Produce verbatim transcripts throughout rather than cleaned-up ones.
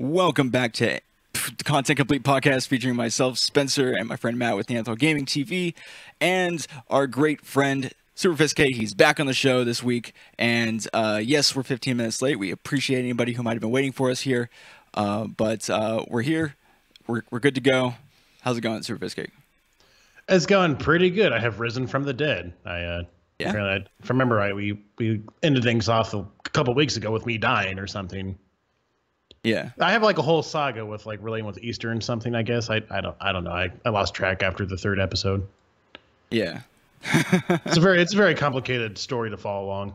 Welcome back to the Content Complete podcast featuring myself, Spencer, and my friend Matt with Neanderthal Gaming T V, and our great friend Superfisk. He's back on the show this week, and uh, yes, we're fifteen minutes late. We appreciate anybody who might have been waiting for us here, uh, but uh, we're here. We're we're good to go. How's it going, Superfisk? It's going pretty good. I have risen from the dead. I uh, yeah. I, if I remember right, we we ended things off a couple weeks ago with me dying or something. Yeah, I have like a whole saga with like relating with Easter and something. I guess I I don't I don't know. I, I lost track after the third episode. Yeah, it's a very it's a very complicated story to follow along.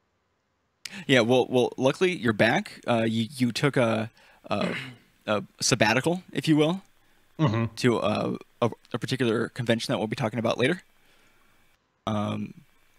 Yeah, well, well, luckily you're back. Uh, you you took a a, a sabbatical, if you will, mm-hmm. to uh, a, a particular convention that we'll be talking about later. Um,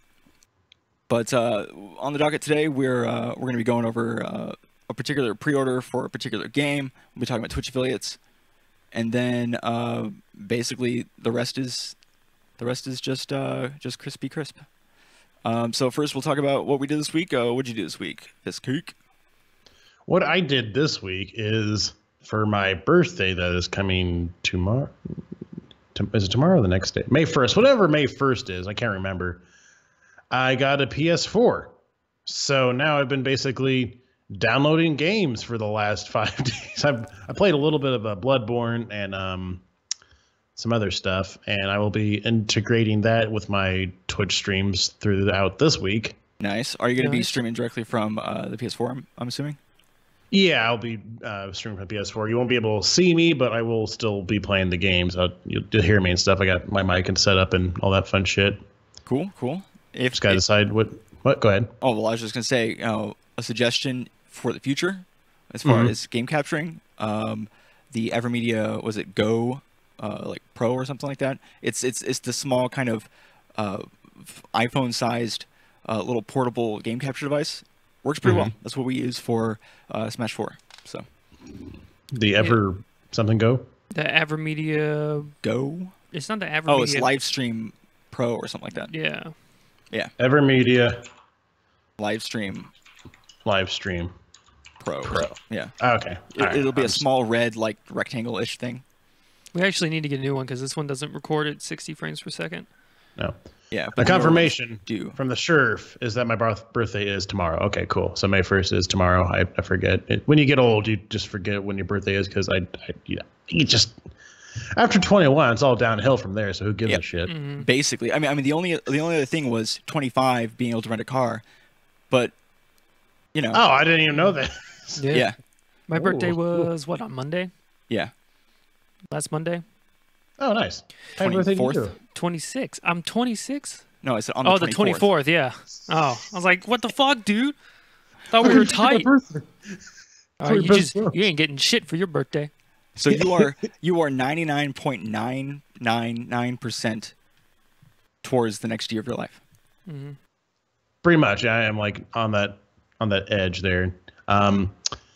but uh, on the docket today, we're uh, we're going to be going over uh, a particular pre-order for a particular game. We'll be talking about Twitch affiliates, and then uh, basically the rest is the rest is just uh, just crispy crisp. Um, so first, we'll talk about what we did this week. Uh, what did you do this week, Fisk? What I did this week is for my birthday that is coming tomorrow. Is it tomorrow or the next day? May first, whatever May first is. I can't remember. I got a P S four. So now I've been basically downloading games for the last five days. I've I played a little bit of a Bloodborne and um, some other stuff, and I will be integrating that with my Twitch streams throughout this week. Nice. Are you going to nice. be streaming directly from uh, the P S four, I'm, I'm assuming? Yeah, I'll be uh, streaming from P S four. You won't be able to see me, but I will still be playing the games. I'll, you'll hear me and stuff. I got my mic and set up and all that fun shit. Cool, cool. If Just got to decide what... What? Go ahead. Oh, well, I was just going to say, you know, a suggestion for the future as far mm-hmm. as game capturing. Um, the Evermedia, was it Go, uh, like Pro or something like that? It's it's it's the small kind of uh, iPhone-sized uh, little portable game capture device. Works pretty mm-hmm. well. That's what we use for uh, Smash four. So the Ever yeah. something Go? The Evermedia Go? It's not the Evermedia. Oh, it's Livestream Pro or something like that. Yeah. Yeah. Evermedia. Livestream. Livestream. Pro. Pro. Yeah. Okay. It, right. It'll be I'm a small red, like rectangle-ish thing. We actually need to get a new one because this one doesn't record at sixty frames per second. No. Yeah. The confirmation do. from the Sheriff is that my birthday is tomorrow. Okay, cool. So May first is tomorrow. I, I forget. It, when you get old, you just forget when your birthday is because I, I you, you just... After twenty-one, it's all downhill from there. So who gives yep. a shit? Mm-hmm. Basically, I mean, I mean, the only the only other thing was twenty-five being able to rent a car, but you know. Oh, I didn't even know that. Yeah. yeah. My Ooh. birthday was what on Monday? Yeah. Last Monday. Oh, nice. Happy birthday to you. twenty-six. I'm twenty-six. No, I said on the oh, twenty-fourth. the twenty-fourth. Yeah. Oh, I was like, what the fuck, dude? Thought we were tight. Uh, you just you ain't getting shit for your birthday. So you are you are ninety-nine point nine nine nine percent towards the next year of your life. Mm-hmm. Pretty much, I am like on that on that edge there. Um,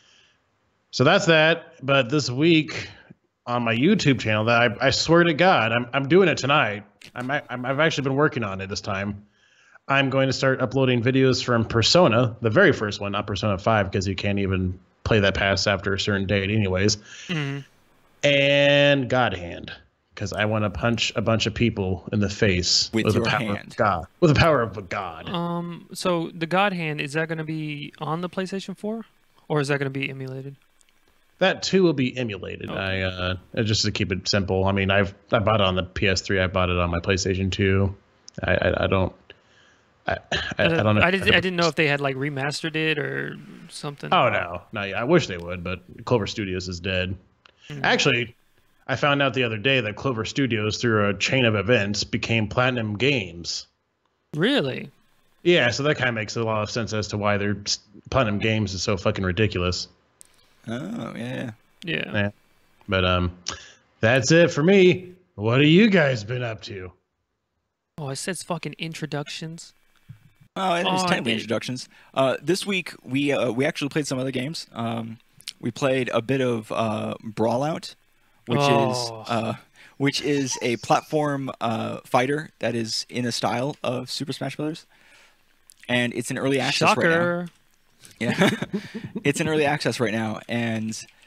so that's that. But this week on my YouTube channel, that I, I swear to God, I'm I'm doing it tonight. I'm, I'm I've actually been working on it this time. I'm going to start uploading videos from Persona, the very first one, not Persona five, because you can't even play that pass after a certain date, anyways. Mm-hmm. And God Hand, because I want to punch a bunch of people in the face with, with your the power hand. of God. With the power of a god. Um. So the God Hand, is that going to be on the PlayStation four, or is that going to be emulated? That too will be emulated. Okay. I uh, just to keep it simple. I mean, I've I bought it on the P S three. I bought it on my PlayStation two. I I, I don't. I, I, I don't know. I, did, I didn't know if they had like remastered it or something. Oh no, no. Yeah, I wish they would, but Clover Studios is dead. Mm-hmm. Actually, I found out the other day that Clover Studios, through a chain of events, became Platinum Games. Really? Yeah, so that kind of makes a lot of sense as to why their Platinum Games is so fucking ridiculous. Oh yeah. Yeah. Yeah. But um, that's it for me. What have you guys been up to? Oh, it says fucking introductions. Oh, it was Oh, technically I- introductions. Uh, this week we uh, we actually played some other games. Um, we played a bit of uh, Brawlout, which Oh. is uh, which is a platform uh, fighter that is in the style of Super Smash Bros. And it's in early access right now. Shocker. Yeah, it's in early access right now, and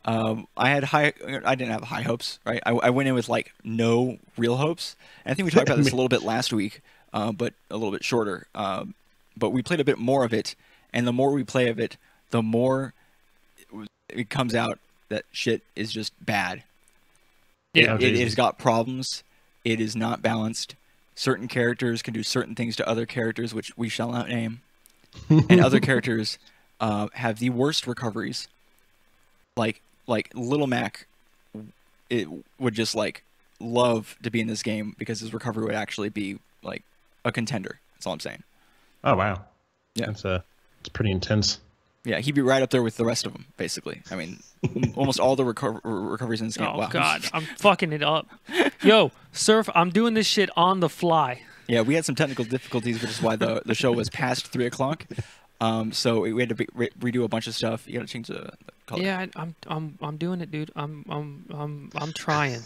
Um, I had high. I didn't have high hopes, right? I, I went in with like no real hopes. And I think we talked about this a little bit last week, uh, but a little bit shorter. Um, but we played a bit more of it, and the more we play of it, the more it comes out that shit is just bad. Yeah, it, it, it has got problems. It is not balanced. Certain characters can do certain things to other characters, which we shall not name, and other characters uh, have the worst recoveries. Like like Little Mac, it would just like love to be in this game because his recovery would actually be like a contender. That's all I'm saying. Oh wow, yeah, that's uh, it's pretty intense. Yeah, he'd be right up there with the rest of them, basically. I mean, almost all the reco recoveries in this game. Oh, wow. God, I'm fucking it up. Yo, Surf, I'm doing this shit on the fly. Yeah, we had some technical difficulties, which is why the, the show was past three o'clock. Um, so we had to be, re redo a bunch of stuff. You got to change the, the color. Yeah, I, I'm I'm I'm doing it, dude. I'm I'm I'm I'm trying.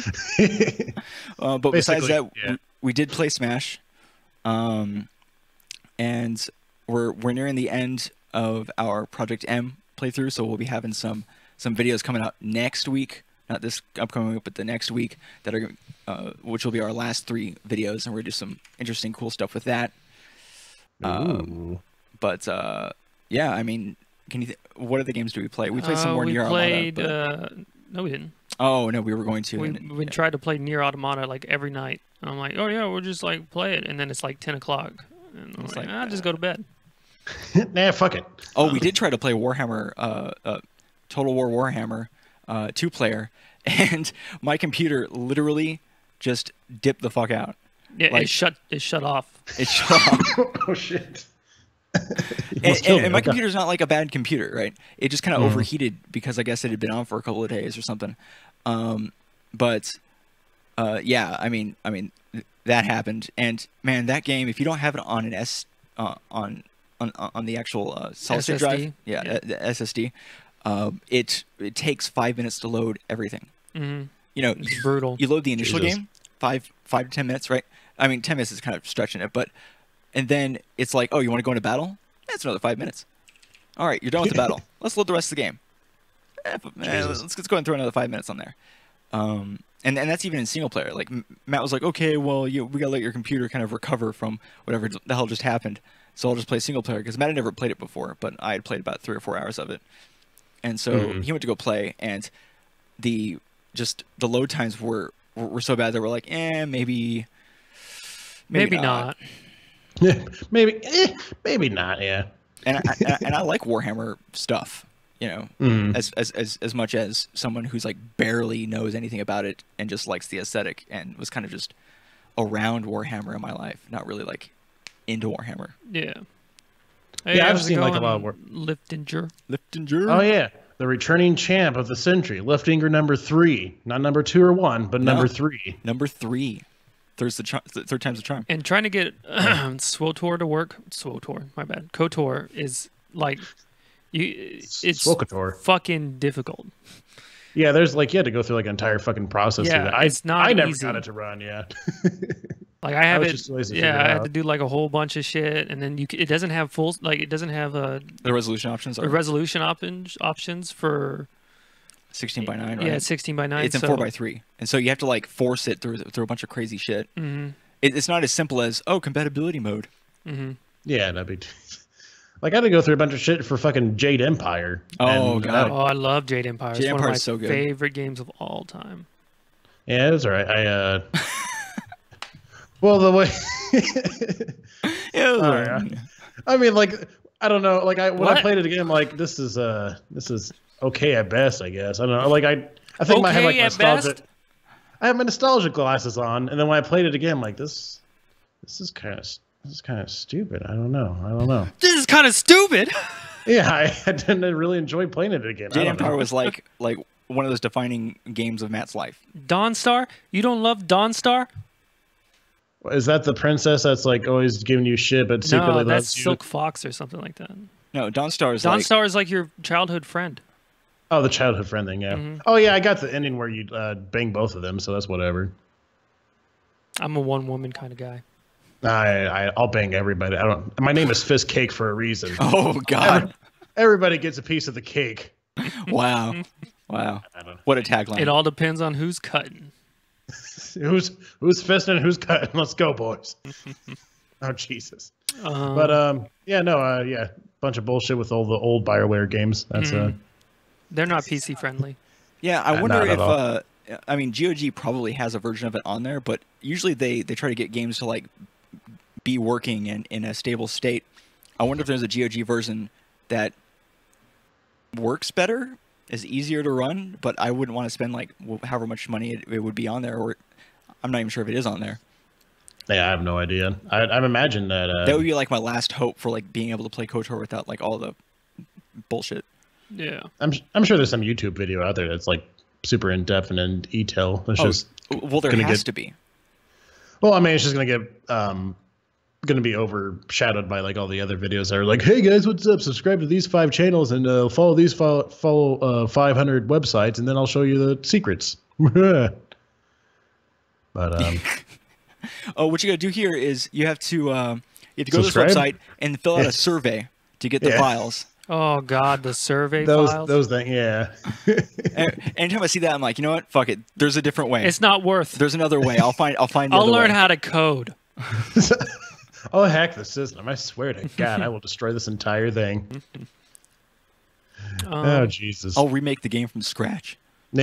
uh, but besides that, yeah. we, we did play Smash, um, and we're we're nearing the end of our Project M playthrough, so we'll be having some some videos coming out next week, not this upcoming week, but the next week, that are uh, which will be our last three videos, and we're gonna do some interesting, cool stuff with that. Um, but uh, yeah, I mean, can you? Th what other games do we play? We played some uh, more we Nier played, Automata. Uh, no, we didn't. Oh no, we were going to. We and, we yeah. tried to play Nier Automata like every night. And I'm like, oh yeah, we'll just like play it, and then it's like ten o'clock, and I'm It's like, like, ah, just go to bed. Nah, fuck it. Oh, we did try to play Warhammer, uh, uh, Total War Warhammer, uh, two player, and my computer literally just dipped the fuck out. Yeah, Like- it shut it shut off. It shut off. Oh shit. and, Must kill and, me, and my okay. computer's not like a bad computer, right? It just kind of Mhm. overheated because I guess it had been on for a couple of days or something. Um, but uh, yeah, I mean, I mean th that happened, and man, that game, if you don't have it on an S uh, on on on the actual uh, solid state S S D? drive, yeah, Yeah. uh, the S S D, um, it it takes five minutes to load everything. Mm-hmm. You know, It's brutal. you load the initial Jesus. game, five five to ten minutes, right? I mean, ten minutes is kind of stretching it, but and then it's like, oh, you want to go into battle? That's another five minutes. All right, you're done with the battle. Let's load the rest of the game. Eh, but, eh, let's, let's go and throw another five minutes on there. Um, and and that's even in single player. Like M- Matt was like, okay, well, you we gotta let your computer kind of recover from whatever the hell just happened. So I'll just play single player because Matt had never played it before, but I had played about three or four hours of it. And so Mhm. he went to go play, and the just the load times were were, were so bad that we're like, eh, maybe, maybe, Maybe not. Yeah, maybe, eh, maybe not. Yeah. And I, and, I, and I like Warhammer stuff, you know, Mm. as, as as as much as someone who's like barely knows anything about it and just likes the aesthetic and was kind of just around Warhammer in my life, not really like into Warhammer. Yeah. Yeah, I've how's it seen, like, a going, lot of war- Liftinger. Liftinger. Oh yeah, the returning champ of the century, Liftinger number three, not number two or one, but No. number three. Number three. Third's the char- th- third time's the charm. And trying to get Swotor to work, Swotor, my bad, KOTOR is like, you, it's Swokator. fucking difficult. Yeah, there's like you had to go through like an entire fucking process. Yeah, through that. I, it's not I never easy. got it to run. Yeah. Like I have was it, just lazy to yeah, figure it I had out. to do like a whole bunch of shit, and then you c- it doesn't have full, like it doesn't have a, The resolution options a are resolution options options for sixteen by nine, right? yeah, it's sixteen by nine. It's in so, four by three, and so you have to like force it through through a bunch of crazy shit. Mhm, It, it's not as simple as oh compatibility mode. mhm. Yeah, that'd be. Like I had to go through a bunch of shit for fucking Jade Empire. Oh, and, God. uh, Oh, I love Jade Empire. It's Jade one of my Empire's so good. favorite games of all time. yeah, it's alright. I uh. well, the way. Yeah, All right. I mean, like, I don't know. Like, I when What? I played it again, I'm like, this is uh, this is okay at best, I guess. I don't know. Like, I, I think I have like Okay at nostalgia. best? I have my nostalgia glasses on, and then when I played it again, I'm like, this, this is kind of, this is kind of stupid. I don't know. I don't know. This is kind of stupid. Yeah, I, I didn't really enjoy playing it again. I Jade don't Empire know. was like like one of those defining games of Matt's life. Dawnstar? You don't love Dawnstar? Is that the princess that's like always giving you shit, but secretly No, that's loves you? Silk Fox or something like that. No, Dawnstar is like Dawnstar is like your childhood friend. Oh, the childhood friend thing, yeah. Mhm. Oh, yeah, I got the ending where you uh, bang both of them, so that's whatever. I'm a one woman kind of guy. I, I I'll bang everybody. I don't. My name is Fist Cake for a reason. oh god, Everybody gets a piece of the cake. wow. Wow. I don't know. What a tagline. It all depends on who's cutting. who's who's fisting and who's cutting? Let's go, boys. Oh Jesus. Um, But um, yeah, no, uh, yeah, bunch of bullshit with all the old Bioware games. That's uh, mm, they're not P C friendly. Yeah, I Uh, wonder not at if all. uh, I mean G O G probably has a version of it on there, but usually they they try to get games to like be working in in a stable state. I wonder if there's a G O G version that works better, is easier to run, but I wouldn't want to spend like wh- however much money it, it would be on there, or I'm not even sure if it is on there. yeah, I have no idea. I I imagine that uh, That would be like my last hope for like being able to play KOTOR without like all the bullshit. Yeah. I'm I'm sure there's some YouTube video out there that's like super in depth and in detail. It's Oh, just well, there gonna has get- to be. well, I mean, it's just gonna get um gonna be overshadowed by like all the other videos that are like, hey guys, what's up? Subscribe to these five channels and uh, follow these follow, follow uh, five hundred websites, and then I'll show you the secrets. But um, Oh, what you gotta do here is you have to uh, you have to go Subscribe? to this website and fill out Yeah. a survey to get the Yeah. files. Oh God, the survey those files. those things, yeah. And anytime I see that, I'm like, you know what? Fuck it. There's a different way. It's not worth. There's another way. I'll find. I'll find. The I'll other learn way. how to code. I'll hack the system. I swear to God, I will destroy this entire thing. Um, Oh Jesus! I'll remake the game from scratch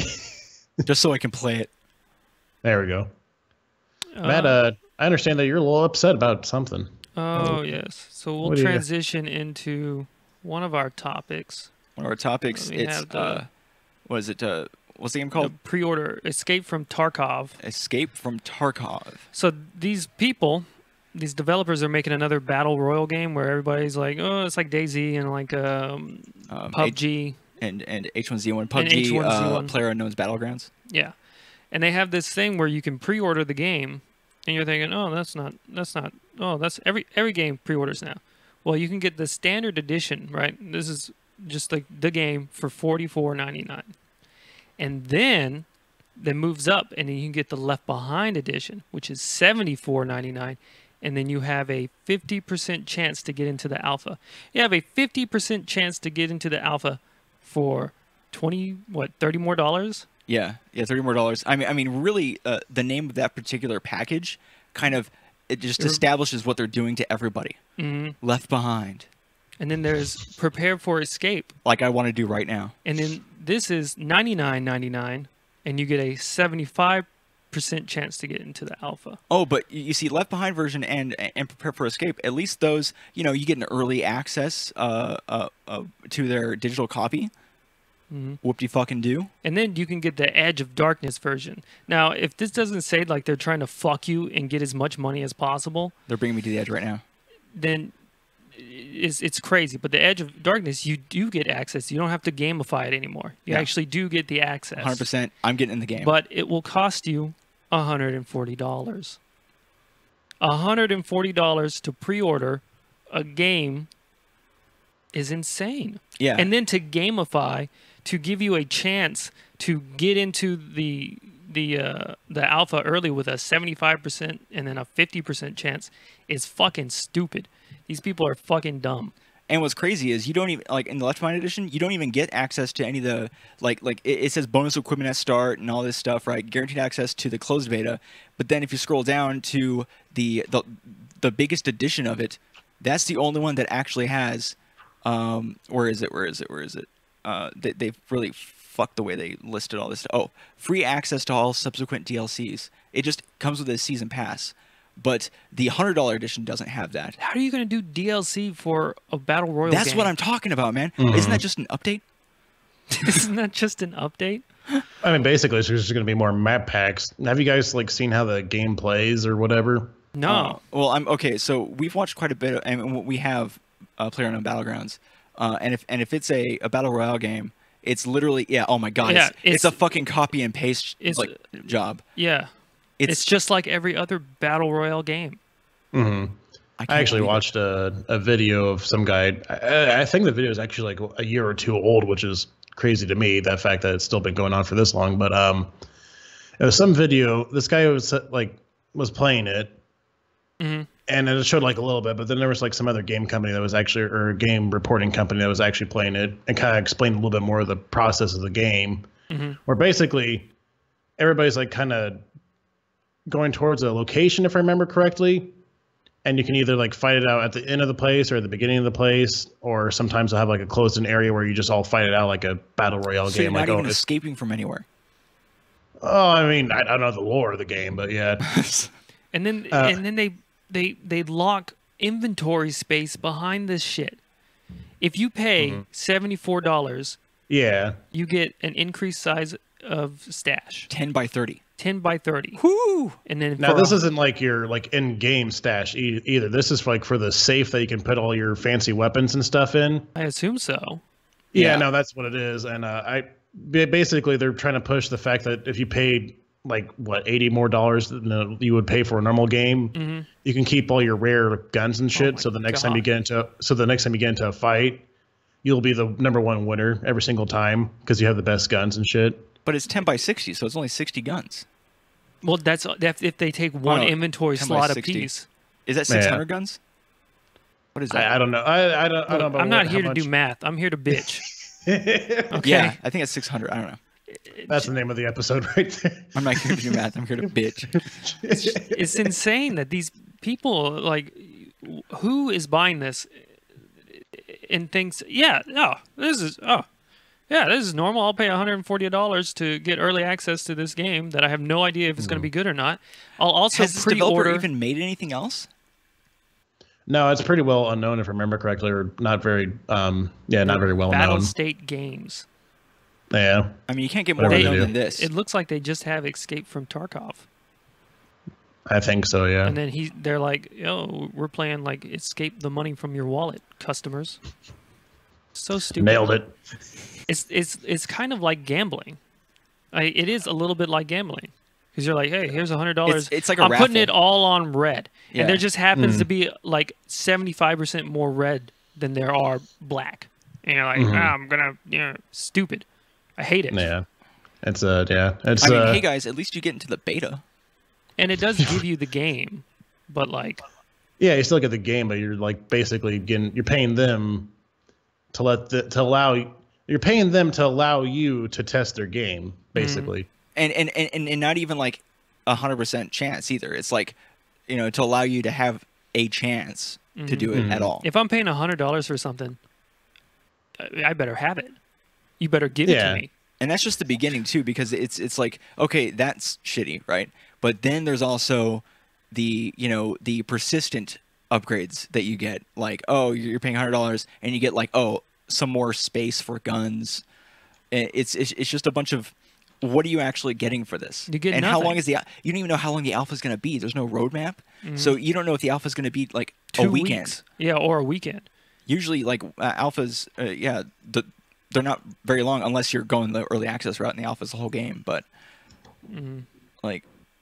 just so I can play it. There we go. Matt, uh, I understand that you're a little upset about something. Oh yes. So we'll What do you got? transition into one of our topics. One of our topics. We It's have the- uh, what is it? Uh, what's the game The called? pre-order Escape from Tarkov. Escape from Tarkov. So these people, these developers are making another battle royal game where everybody's like, oh, it's like DayZ and like um, Um, P U B G. and and H one Z one. And P U B G. H one Z one. Uh, Player Unknown's Battlegrounds. Yeah, and they have this thing where you can pre-order the game, and you're thinking, oh, that's not, that's not, oh, that's every every game pre-orders now. Well, you can get the standard edition, right? This is just like the game for forty-four ninety-nine, and then that moves up, and then you can get the Left Behind edition, which is seventy-four ninety-nine, and then you have a fifty percent chance to get into the alpha. You have a fifty percent chance to get into the alpha for twenty, what, thirty more dollars? Yeah, yeah, thirty more dollars. I mean, I mean, really, uh, the name of that particular package kind of it just You're- establishes what they're doing to everybody. Mm-hmm. Left behind, And then there's Prepare for Escape. like I want to do right now. And then this is ninety-nine ninety-nine, and you get a seventy-five percent chance to get into the alpha. Oh, but you you see, Left Behind version and and Prepare for Escape. At least those, you know, you get an early access uh, uh, uh to their digital copy. Mhm. Whoop-de fucking do. And then you can get the Edge of Darkness version. Now, if this doesn't say like they're trying to fuck you and get as much money as possible, They're bringing me to the edge right now. then it's, it's crazy. But the Edge of Darkness, you do get access. You don't have to gamify it anymore. You Yeah. actually do get the access. one hundred percent. I'm getting in the game. But it will cost you one hundred forty dollars. one hundred forty dollars to pre-order a game is insane. yeah. And then to gamify, to give you a chance to get into the the uh, the alpha early with a seventy-five percent and then a fifty percent chance is fucking stupid. These people are fucking dumb. And what's crazy is you don't even like in the Left Behind edition, you don't even get access to any of the like like it, it says bonus equipment at start and all this stuff, right? Guaranteed access to the closed beta. But then if you scroll down to the the the biggest edition of it, that's the only one that actually has um where is it? Where is it? Where is it? Uh they they've really fucked the way they listed all this stuff. Oh, free access to all subsequent D L Cs. It just comes with a season pass. But the one hundred dollar edition doesn't have that. How are you going to do D L C for a battle royal That's game? what I'm talking about, man. Mhm. Isn't that just an update? Isn't that just an update? I mean, basically, it's just going to be more map packs. Have you guys like seen how the game plays or whatever? No. Uh, well, I'm okay. So we've watched quite a bit, of, and we have uh, PlayerUnknown Battlegrounds, uh, and if and if it's a, a battle royale game, it's literally yeah. Oh my god, Yeah, it's, it's, it's- a fucking copy and paste it's- like job. Yeah. It's, It's, just like every other battle royale game. Mm-hmm. I, can't I actually believe it. watched a, a video of some guy. I, I think the video is actually like a year or two old, which is crazy to me. That fact that it's still been going on for this long. But um, it was some video. This guy was like was playing it, Mm-hmm. and it showed like a little bit. But then there was like some other game company that was actually, or a game reporting company that was actually playing it, and kind of explained a little bit more of the process of the game. mm-hmm. where basically everybody's like kind of going towards a location, if I remember correctly. And you can either like fight it out at the end of the place or at the beginning of the place, or sometimes they'll have like a closed-in area where you just all fight it out like a battle royale so game. You're not like, even oh, escaping from anywhere. Oh, I mean, I, I don't know the lore of the game, but yeah. and then uh, and then they they they lock inventory space behind this shit. If you pay mm-hmm. seventy-four dollars, yeah, you get an increased size of stash. ten by thirty. ten by thirty. Whoo! And then now this a, isn't like your like in-game stash e- either. This is like for the safe that you can put all your fancy weapons and stuff in. I assume so. Yeah, Yeah. no, that's what it is. And uh, I basically they're trying to push the fact that if you paid like what eighty more dollars than you would pay for a normal game, mm-hmm. you can keep all your rare guns and shit. Oh so the next God. time you get into so the next time you get into a fight, you'll be the number one winner every single time because you have the best guns and shit. But it's ten by sixty, so it's only sixty guns. Well, that's if if they take one no, inventory ten by slot sixty. apiece. Is that six hundred yeah. guns? What is that? I, I don't know. I, I don't. I don't know. I'm not what, here to much... do math. I'm here to bitch. Okay. Yeah, I think it's six hundred. I don't know. That's the name of the episode right there. I'm not here to do math. I'm here to bitch. It's, it's insane that these people, like, who is buying this and thinks, yeah, oh, this is, oh, yeah, this is normal. I'll pay one hundred forty dollars to get early access to this game that I have no idea if it's mm. going to be good or not. I'll also Has this pre-order. developer even made anything else? No, it's pretty well unknown, if I remember correctly, or not very, um, yeah, not very well Battle known. State Games. Yeah. I mean, you can't get more Whatever known they than do. this. It looks like they just have Escape from Tarkov. I think so, yeah. And then he, they're like, "Yo, we're playing like Escape the money from your wallet, customers." So stupid. Nailed it. It's it's it's kind of like gambling. I, it is a little bit like gambling because you're like, "Hey, here's a hundred dollars. It's, it's like a I'm raffle. putting it all on red," Yeah. and there just happens Mm. to be like seventy-five percent more red than there are black, and you're like, Mhm. ah, "I'm gonna, you know, stupid." I hate it. Yeah. It's, uh, yeah. It's, I mean, uh, hey guys, at least you get into the beta. And it does give you the game, but like, yeah, you still get the game, but you're like basically getting, you're paying them to let the, to allow, you're paying them to allow you to test their game, basically. And and, and, and not even like a hundred percent chance either. It's like, you know, to allow you to have a chance mm-hmm. to do it Mhm. at all. if I'm paying a hundred dollars for something, I I better have it. You better give Yeah. it to me. And that's just the beginning too, because it's it's like, okay, that's shitty, right? But then there's also the, you know, the persistent upgrades that you get, like, oh, you're paying a hundred dollars and you get like, oh, some more space for guns. It's it's it's just a bunch of, what are you actually getting for this? You get and nothing. how long is the you don't even know how long the alpha is going to be. There's no roadmap, Mhm. so you don't know if the alpha is going to be like Two a weekend. weeks. Yeah, or a weekend. Usually, like uh, alphas, uh, yeah, the, they're not very long unless you're going the early access route, and the alpha's the whole game. But Mm-hmm. like,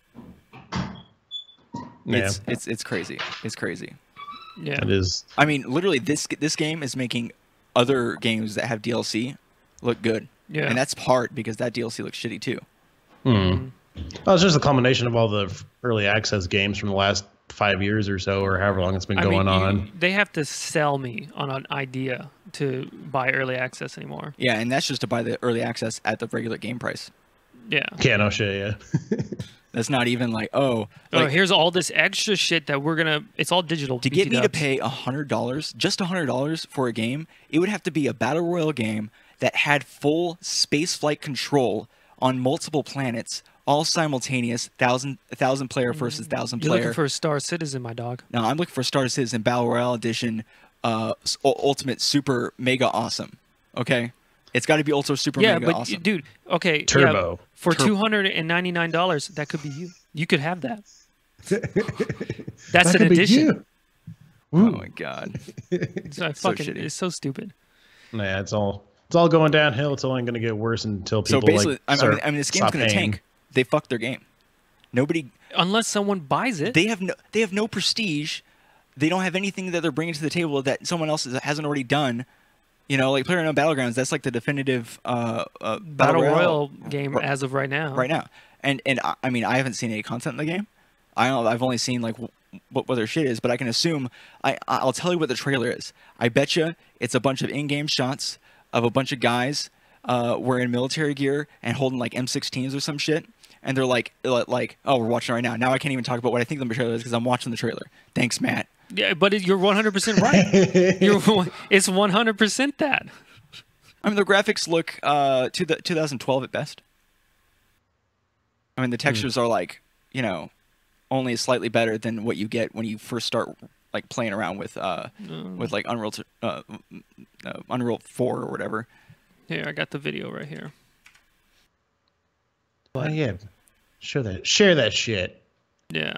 Yeah. it's it's it's crazy. It's crazy. Yeah. It is. I mean, literally, this this game is making other games that have D L C look good, Yeah. and that's hard because that D L C looks shitty too. Hmm. Well, it's just a combination of all the early access games from the last five years or so, or however long it's been I going mean, you- on. they have to sell me on an idea to buy early access anymore. Yeah, and that's just to buy the early access at the regular game price. Yeah. Yeah, no shit, yeah. That's not even like, oh, oh, like, here's all this extra shit that we're gonna. It's all digital. to get me to B T pay a hundred dollars, just a hundred dollars for a game, it would have to be a battle royale game that had full space flight control on multiple planets, all simultaneous, thousand thousand player versus thousand You're player. looking for a Star Citizen, my dog. No, I'm looking for Star Citizen Battle Royale Edition, uh, s- u- Ultimate Super Mega Awesome. Okay, it's got to be Ultra Super Yeah, Mega but Awesome. dude, okay, Turbo. yeah, for Tur- two hundred and ninety nine dollars, that could be you. You could have that. That's That an could be addition. you. Oh Ooh. my god. It's uh, So fucking. shitty. It's so stupid. Yeah, it's all it's all going downhill. It's only going to get worse until So people basically, like I, mean, start, I mean, this game's stop gonna paying. tank. They fucked their game. Nobody. Unless someone buys it. They have no. They have no prestige. They don't have anything that they're bringing to the table that someone else hasn't already done. You know, like PlayerUnknown Battlegrounds. That's like the definitive uh, uh, Battle Royale Royale game r- as of right now. right now. And and I- I mean, I haven't seen any content in the game. I don't, I've only seen like w- what, what their shit is, but I can assume. I I'll tell you what the trailer is. I bet you it's a bunch of in-game shots of a bunch of guys uh, wearing military gear and holding like M sixteens or some shit, and they're like, like, oh, we're watching it right now. Now I can't even talk about what I think the trailer is because I'm watching the trailer. Thanks, Matt. Yeah, but it, you're one hundred percent right. You're, it's one hundred percent that. I mean, the graphics look uh, to the twenty twelve at best. I mean, the textures mm. are like, you know, only slightly better than what you get when you first start like playing around with uh, mm. with like Unreal uh, uh, Unreal four or whatever. Here, I got the video right here. But, oh yeah, share that, share that shit. Yeah.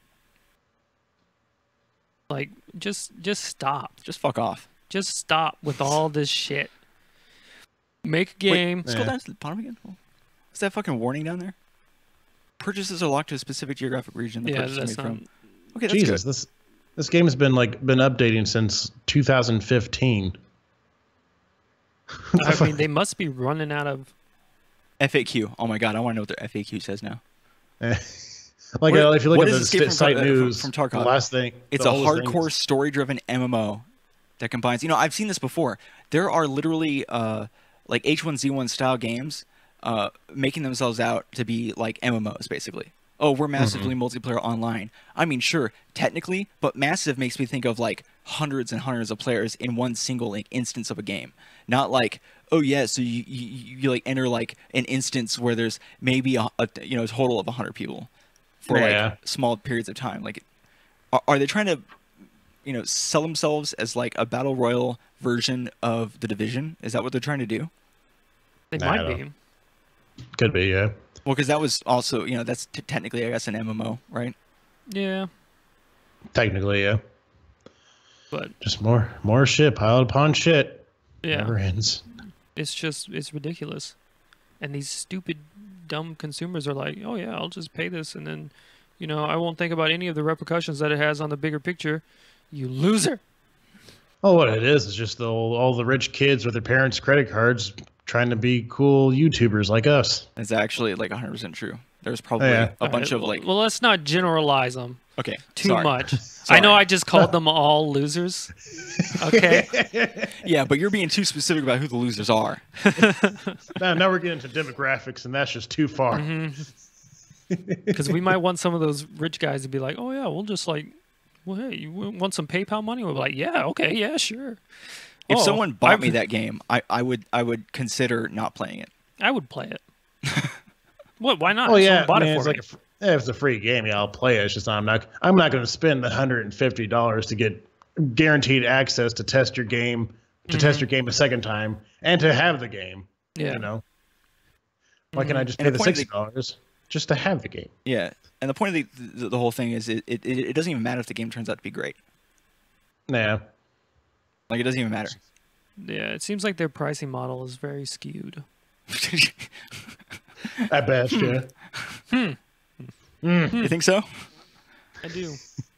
Like, just, just stop. Just fuck off. Just stop with all this shit. Make a game. Wait, scroll yeah. down to the bottom again. Is that fucking warning down there? Purchases are locked to a specific geographic region. The yeah, purchase that's made not... from. Okay, that's Jesus, good. this this game has been like been updating since two thousand fifteen. I mean, they must be running out of F A Q. Oh my god, I want to know what their F A Q says now. Like what, uh, if you look what at is the Escape site from, news, from, from Tarkov? The last thing, it's a hardcore story-driven M M O that combines. You know, I've seen this before. There are literally uh, like H one Z one style games uh, making themselves out to be like M M Os, basically. Oh, we're massively mm-hmm. multiplayer online. I mean, sure, technically, but massive makes me think of like hundreds and hundreds of players in one single like, instance of a game. Not like, oh yeah, so you, you, you like enter like an instance where there's maybe a, a you know a total of a hundred people for yeah. like small periods of time. Like, are, are they trying to, you know, sell themselves as like a battle royale version of The Division? Is that what they're trying to do? They nah, might be. Could be, yeah. Well, because that was also, you know, that's t technically, I guess, an M M O, right? Yeah. Technically, yeah. But just more, more shit piled upon shit. Yeah. Never ends. It's just, it's ridiculous. And these stupid, dumb consumers are like, oh yeah, I'll just pay this, and then, you know, I won't think about any of the repercussions that it has on the bigger picture. You loser. Oh, what it is is just the, all the rich kids with their parents' credit cards trying to be cool YouTubers like us. That's actually like one hundred percent true. There's probably oh, yeah. a bunch right, of like... Well, let's not generalize them. Okay. Too sorry. much. I know I just called them all losers. Okay. Yeah, but you're being too specific about who the losers are. now, now we're getting to demographics, and that's just too far. Because mm-hmm. we might want some of those rich guys to be like, oh yeah, we'll just like, well, hey, you want some PayPal money? We'll be like, yeah, okay, yeah, sure. If oh, someone bought I've... me that game, I, I would I would consider not playing it. I would play it. What? Why not? Oh yeah, bought man, it it's for like a, yeah, if it's a free game, yeah, I'll play it. It's just I'm not I'm not going to spend the hundred and fifty dollars to get guaranteed access to test your game, to mm-hmm. test your game a second time, and to have the game. Yeah, you know. Why mm-hmm. can't I just pay and the sixty dollars just to have the game? Yeah, and the point of the the, the whole thing is it, it it doesn't even matter if the game turns out to be great. Yeah. Like it doesn't even matter. Yeah, it seems like their pricing model is very skewed. At best, yeah. Hmm. Mm. You think so? I do.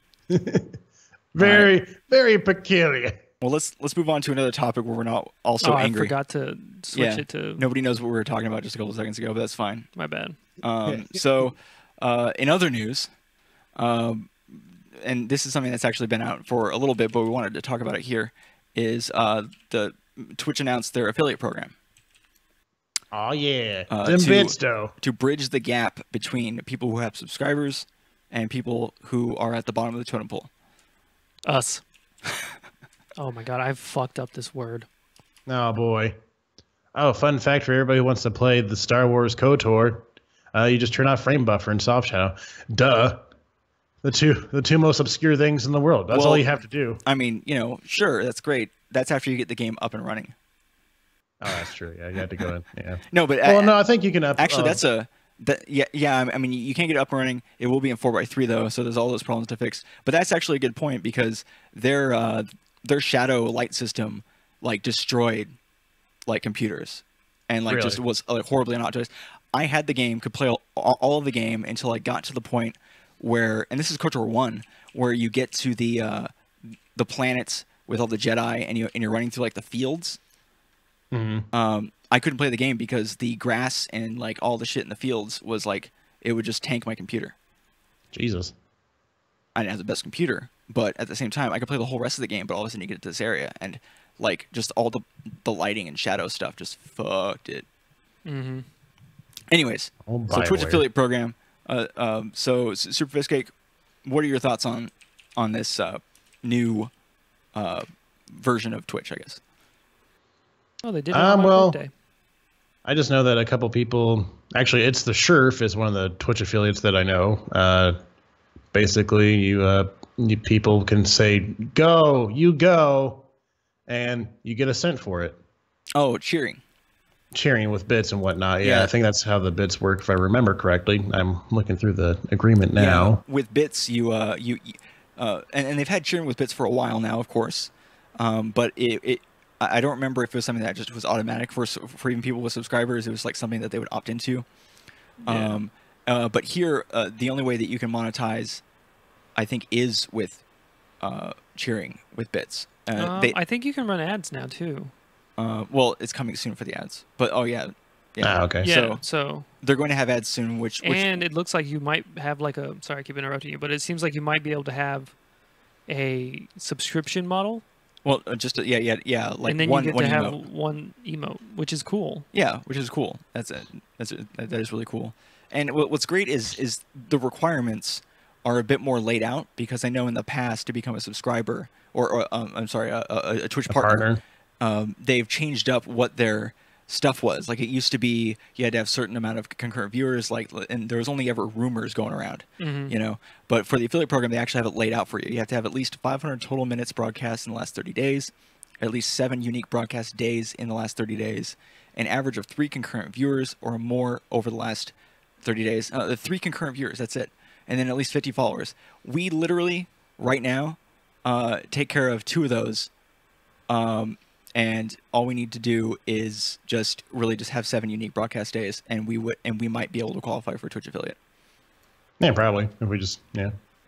very, right. very peculiar. Well, let's let's move on to another topic where we're not also oh, angry. I forgot to switch yeah. it to. Nobody knows what we were talking about just a couple of seconds ago, but that's fine. My bad. Um, so, uh, in other news, um, and this is something that's actually been out for a little bit, but we wanted to talk about it here. Is uh, the Twitch announced their affiliate program. Oh yeah, uh, them to, bits though. To bridge the gap between people who have subscribers and people who are at the bottom of the totem pole. Us. Oh my god, I've fucked up this word. Oh boy. Oh, fun fact for everybody who wants to play the Star Wars KOTOR, uh, you just turn off frame buffer and soft shadow. Duh. The two the two most obscure things in the world. That's well, all you have to do. I mean, you know, sure, that's great. That's after you get the game up and running. Oh, that's true. Yeah, you had to go in. Yeah. No, but well, I, no, I think you can up. Actually, uh, that's a that. Yeah, yeah. I mean, you can't get it up and running. It will be in four by three though, so there's all those problems to fix. But that's actually a good point because their uh, their shadow light system like destroyed like computers and like really? just was like horribly inoptimized. I had the game, could play all, all of the game until I got to the point where, and this is KOTOR one, where you get to the uh, the planets with all the Jedi, and you and you're running through like the fields. Mm-hmm. Um, I couldn't play the game because the grass and like all the shit in the fields was like it would just tank my computer. Jesus. I didn't have the best computer, but at the same time, I could play the whole rest of the game. But all of a sudden, you get to this area, and like just all the the lighting and shadow stuff just fucked it. Mm-hmm. Anyways, Oh, so Twitch Bioware. affiliate program. Uh, um, so Superfiscake, what are your thoughts on on this uh, new uh, version of Twitch? I guess. Oh, they did it Um, on my well, birthday. I just know that a couple people, actually, it's the Scherf is one of the Twitch affiliates that I know. Uh, basically, you, uh, you people can say, go, you go, and you get a cent for it. Oh, cheering. Cheering with bits and whatnot. Yeah, Yeah. I think that's how the bits work, if I remember correctly. I'm looking through the agreement now. Yeah, with bits, you uh, you, you- uh, and, and they've had cheering with bits for a while now, of course. Um, but it, it, I I don't remember if it was something that just was automatic for s- for even people with subscribers. It was like something that they would opt into. Yeah. Um, uh, but here, uh, the only way that you can monetize, I think, is with uh, cheering with bits. Uh, Um, they, I think you can run ads now too. uh, well, it's coming soon for the ads. But oh yeah, yeah. Ah, okay. Yeah. So So, they're going to have ads soon, which, which and it looks like you might have like a. Sorry, I keep interrupting you, but it seems like you might be able to have a subscription model, well, uh, just uh, yeah, yeah, yeah, like and then one you get one to have emote. one emote, which is cool. Yeah, which is cool. That's it. That's it. That, that is really cool. And what, what's great is is the requirements are a bit more laid out, because I know in the past to become a subscriber or, or um, I'm sorry, a, a, a Twitch A partner, partner. Um, they've changed up what their stuff was. Like it used to be, you had to have a certain amount of concurrent viewers, like, and there was only ever rumors going around, Mhm. you know. But for the affiliate program, they actually have it laid out for you. You have to have at least five hundred total minutes broadcast in the last thirty days, at least seven unique broadcast days in the last thirty days, an average of three concurrent viewers or more over the last thirty days. Uh, the three concurrent viewers, that's it. And then at least fifty followers. We literally, right now, uh, take care of two of those. Um, and all we need to do is just really just have seven unique broadcast days, and we would and we might be able to qualify for a Twitch affiliate. Yeah, probably. If we just, yeah.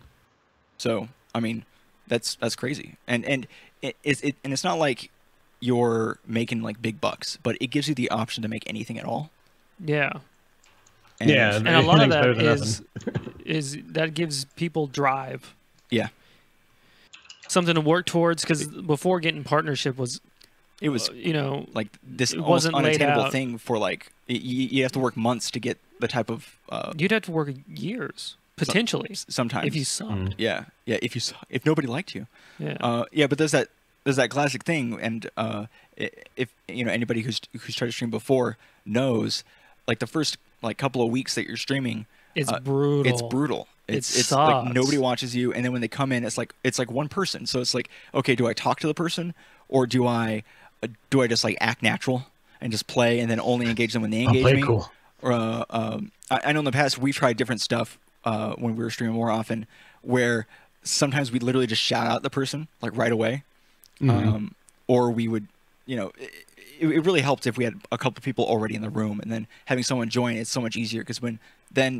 So, I mean, that's that's crazy. And and it, it, it and it's not like you're making like big bucks, but it gives you the option to make anything at all. Yeah. And, Yeah, And a lot of Anything's that better than is is that gives people drive, yeah, something to work towards. Because before getting partnership was, it was uh, you know, like this it almost wasn't laid unattainable out. thing for like y- y- you have to work months to get the type of uh, you'd have to work years potentially s- sometimes if you sucked. Mm. yeah yeah if you s- if nobody liked you. Yeah. Uh, yeah, but there's that there's that classic thing, and uh, i- if you know anybody who's who's tried to stream before knows, like the first like couple of weeks that you're streaming, It's uh, brutal. it's brutal. It It's it's like sucks. nobody watches you, and then when they come in, it's like it's like one person. So it's like, okay, do I talk to the person, or do I uh, do I just like act natural and just play, and then only engage them when they I'll engage play me? cool. Or uh, um, I, I know in the past we've tried different stuff uh, when we were streaming more often, where sometimes we literally just shout out the person like right away, Mhm. um, or we would, you know, it, it really helped if we had a couple people already in the room, and then having someone join, it's so much easier because when then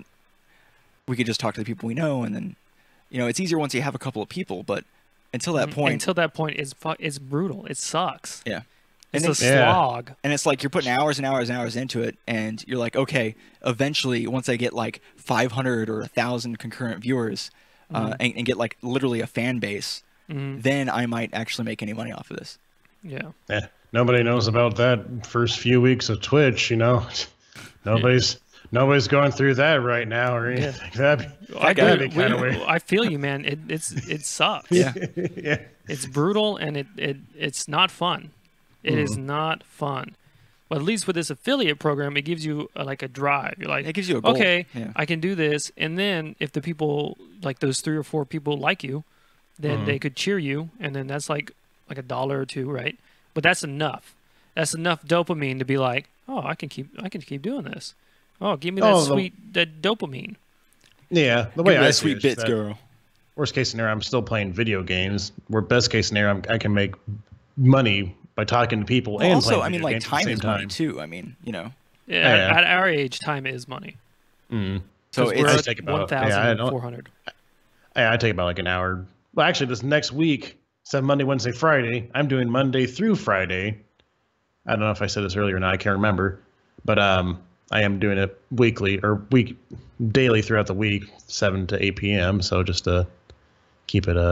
we could just talk to the people we know, and then, you know, it's easier once you have a couple of people, but until that Mm, point, Until that point, it's fu- it's brutal. It sucks. yeah. It's And a then- Yeah. slog. And it's like you're putting hours and hours and hours into it, and you're like, okay, eventually, once I get like five hundred or one thousand concurrent viewers, uh, Mhm. and, and get like literally a fan base, Mhm. then I might actually make any money off of this. Yeah. Yeah, nobody knows about that first few weeks of Twitch, you know. Nobody's nobody's going through that right now or Yeah. anything. That'd be, I, that'd do- be kind of we- weird. I feel you, man. It it's it sucks. Yeah. yeah. It's brutal, and it, it it's not fun. It is Mm-hmm. not fun. But at least with this affiliate program, it gives you uh like a drive. You're like, It gives you a goal. okay, Yeah. I can do this. And then if the people, like those three or four people like you, then Mhm. they could cheer you. And then that's like like a dollar or two, right? But that's enough. That's enough dopamine to be like, oh, I can keep I can keep doing this. Oh, give me that Oh, the- sweet that dopamine. Yeah, the Give way me I that see sweet it is bits, that girl. worst case scenario, I'm still playing video games. Where best case scenario, I'm, I can make money by talking to people Well, and also, playing I mean, video like games at the time same is money time. too. I mean, you know, Yeah, Yeah. At, at our age, time is money. Mm. so 'Cause it's we're I at take about- one thousand yeah, I don't- four hundred. Yeah, I take about like an hour. Well, actually, this next week, instead of Monday, Wednesday, Friday, I'm doing Monday through Friday. I don't know if I said this earlier or not. I can't remember, but um, I am doing it weekly or week daily throughout the week, seven to eight p m. So just to keep it uh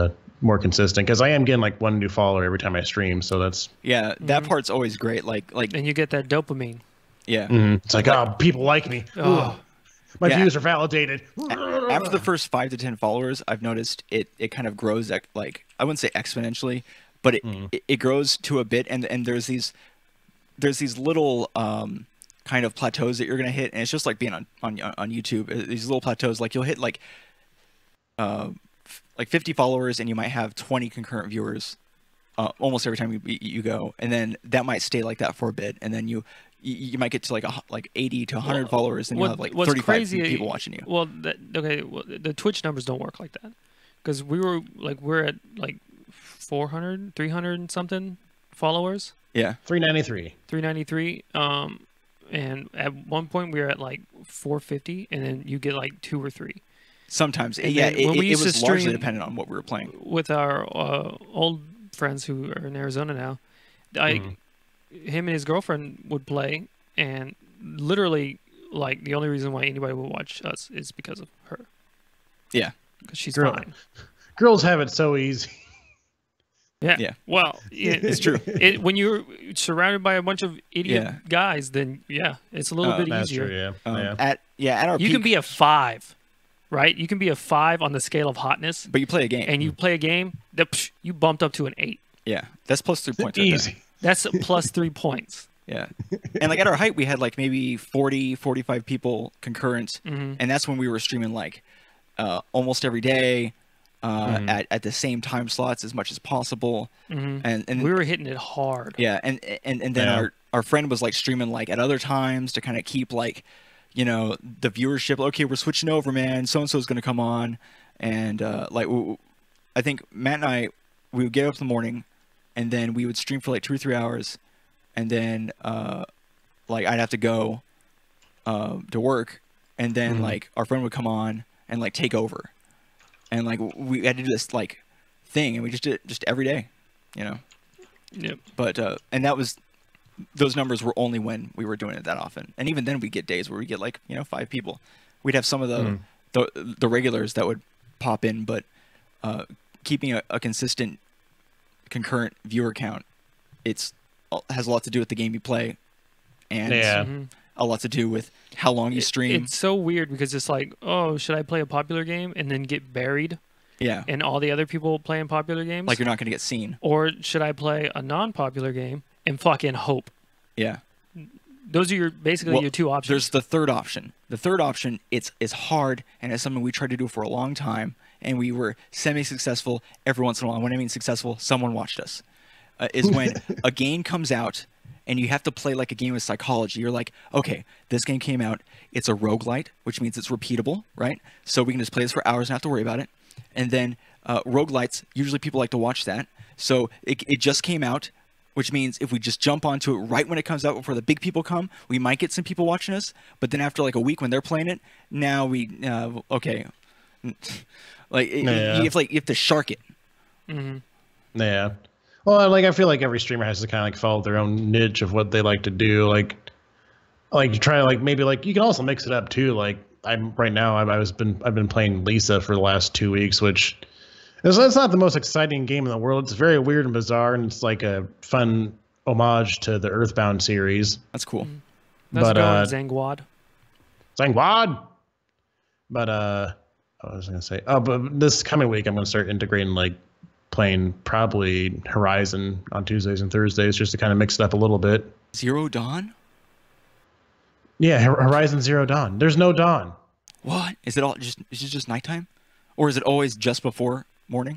more consistent because I am getting like one new follower every time I stream. So that's Yeah, that Mhm. part's always great. Like like And you get that dopamine. yeah. mhm. It's like, Like- oh, people like me. Oh. Ooh, my Yeah. views are validated. After the first five to ten followers, I've noticed it it kind of grows ex- like I wouldn't say exponentially, but it, Mm. it it grows to a bit, and and there's these there's these little um kind of plateaus that you're gonna hit, and it's just like being on on on YouTube. Uh, These little plateaus, like you'll hit like uh f- like fifty followers, and you might have twenty concurrent viewers. Uh, almost every time you you go, and then that might stay like that for a bit, and then you you, you might get to like a, hu- like eighty to one hundred Well, followers, and you'll what- have like what's thirty-five crazy- people watching you. Well, that, okay, well, the Twitch numbers don't work like that, because we were like we're at like four hundred, three hundred and something followers, Yeah, three ninety-three. three ninety-three. Um, and at one point we were at like four fifty, and then you get like two or three. sometimes. And Yeah, then it, when we it, it used to was largely stream- dependent on what we were playing. With our uh, old friends who are in Arizona now, I, Mhm. him and his girlfriend would play, and literally, like the only reason why anybody would watch us is because of her. Yeah. Because she's Girl- fine. Girls have it so easy. Yeah. Yeah. Well, it, It's true. It, when you're surrounded by a bunch of idiot Yeah. guys, then yeah, it's a little Uh, bit That's easier. true. Yeah. Um, yeah. At yeah, at our You peak, can be a five, right? You can be a five on the scale of hotness, but you play a game. and you play a game that psh, you bumped up to an eight. yeah, that's plus three points. right there. Easy. That's plus three points. Yeah, and like at our height, we had like maybe forty, forty-five people concurrent, Mhm. and that's when we were streaming like uh, almost every day uh, Mhm. at at the same time slots as much as possible. hmm And and We were hitting it hard. yeah, and and and then Yeah. our our friend was like streaming like at other times to kind of keep like, you know, the viewership. Okay, we're switching over, man. So and so is going to come on, and uh, like w- w- I think Matt and I, we would get up in the morning, and then we would stream for like two or three hours, and then uh, like I'd have to go uh, to work, and then Mhm. like our friend would come on and like take over, and like we had to do this like thing, and we just did it just every day, you know. Yep. But uh, and that was those numbers were only when we were doing it that often, and even then we get days where we get like you know five people. We'd have some of the Mm. the, the regulars that would pop in, but uh, keeping a, a consistent concurrent viewer count, it's has a lot to do with the game you play, and Yeah. Mhm. a lot to do with how long you It- stream. It's so weird because it's like, oh, should I play a popular game and then get buried yeah, in all the other people playing popular games? like you're not going to get seen. Or should I play a non-popular game and fucking hope? Yeah. Those are your basically Well, your two options. There's the third option. The third option, it's it's hard, and it's something we tried to do for a long time, and we were semi-successful every once in a while. When I mean successful, someone watched us. Uh, is when a game comes out, and you have to play like a game of psychology. You're like, okay, this game came out. It's a roguelite, which means it's repeatable, right? So we can just play this for hours and not have to worry about it. And then uh, roguelites, usually people like to watch that. So it, it just came out, which means if we just jump onto it right when it comes out before the big people come, we might get some people watching us. But then after like a week when they're playing it, now we, uh, okay. Like, it, Yeah. you, have, like, you have to shark it. hmm Yeah. Well, like I feel like every streamer has to kind of like follow their own niche of what they like to do. Like, like you try to like maybe like you can also mix it up too. Like I'm right now, I've I was been I've been playing Lisa for the last two weeks, which is it's not the most exciting game in the world. It's very weird and bizarre, and it's like a fun homage to the Earthbound series. That's cool. That's But, going uh, Zangwad. Zangwad. But uh, I was gonna say, oh, but this coming week I'm gonna start integrating like playing probably Horizon on Tuesdays and Thursdays just to kind of mix it up a little bit. Zero Dawn? Yeah, Hor- Horizon Zero Dawn. There's no dawn. What? Is it all just, is it just nighttime? Or is it always just before morning?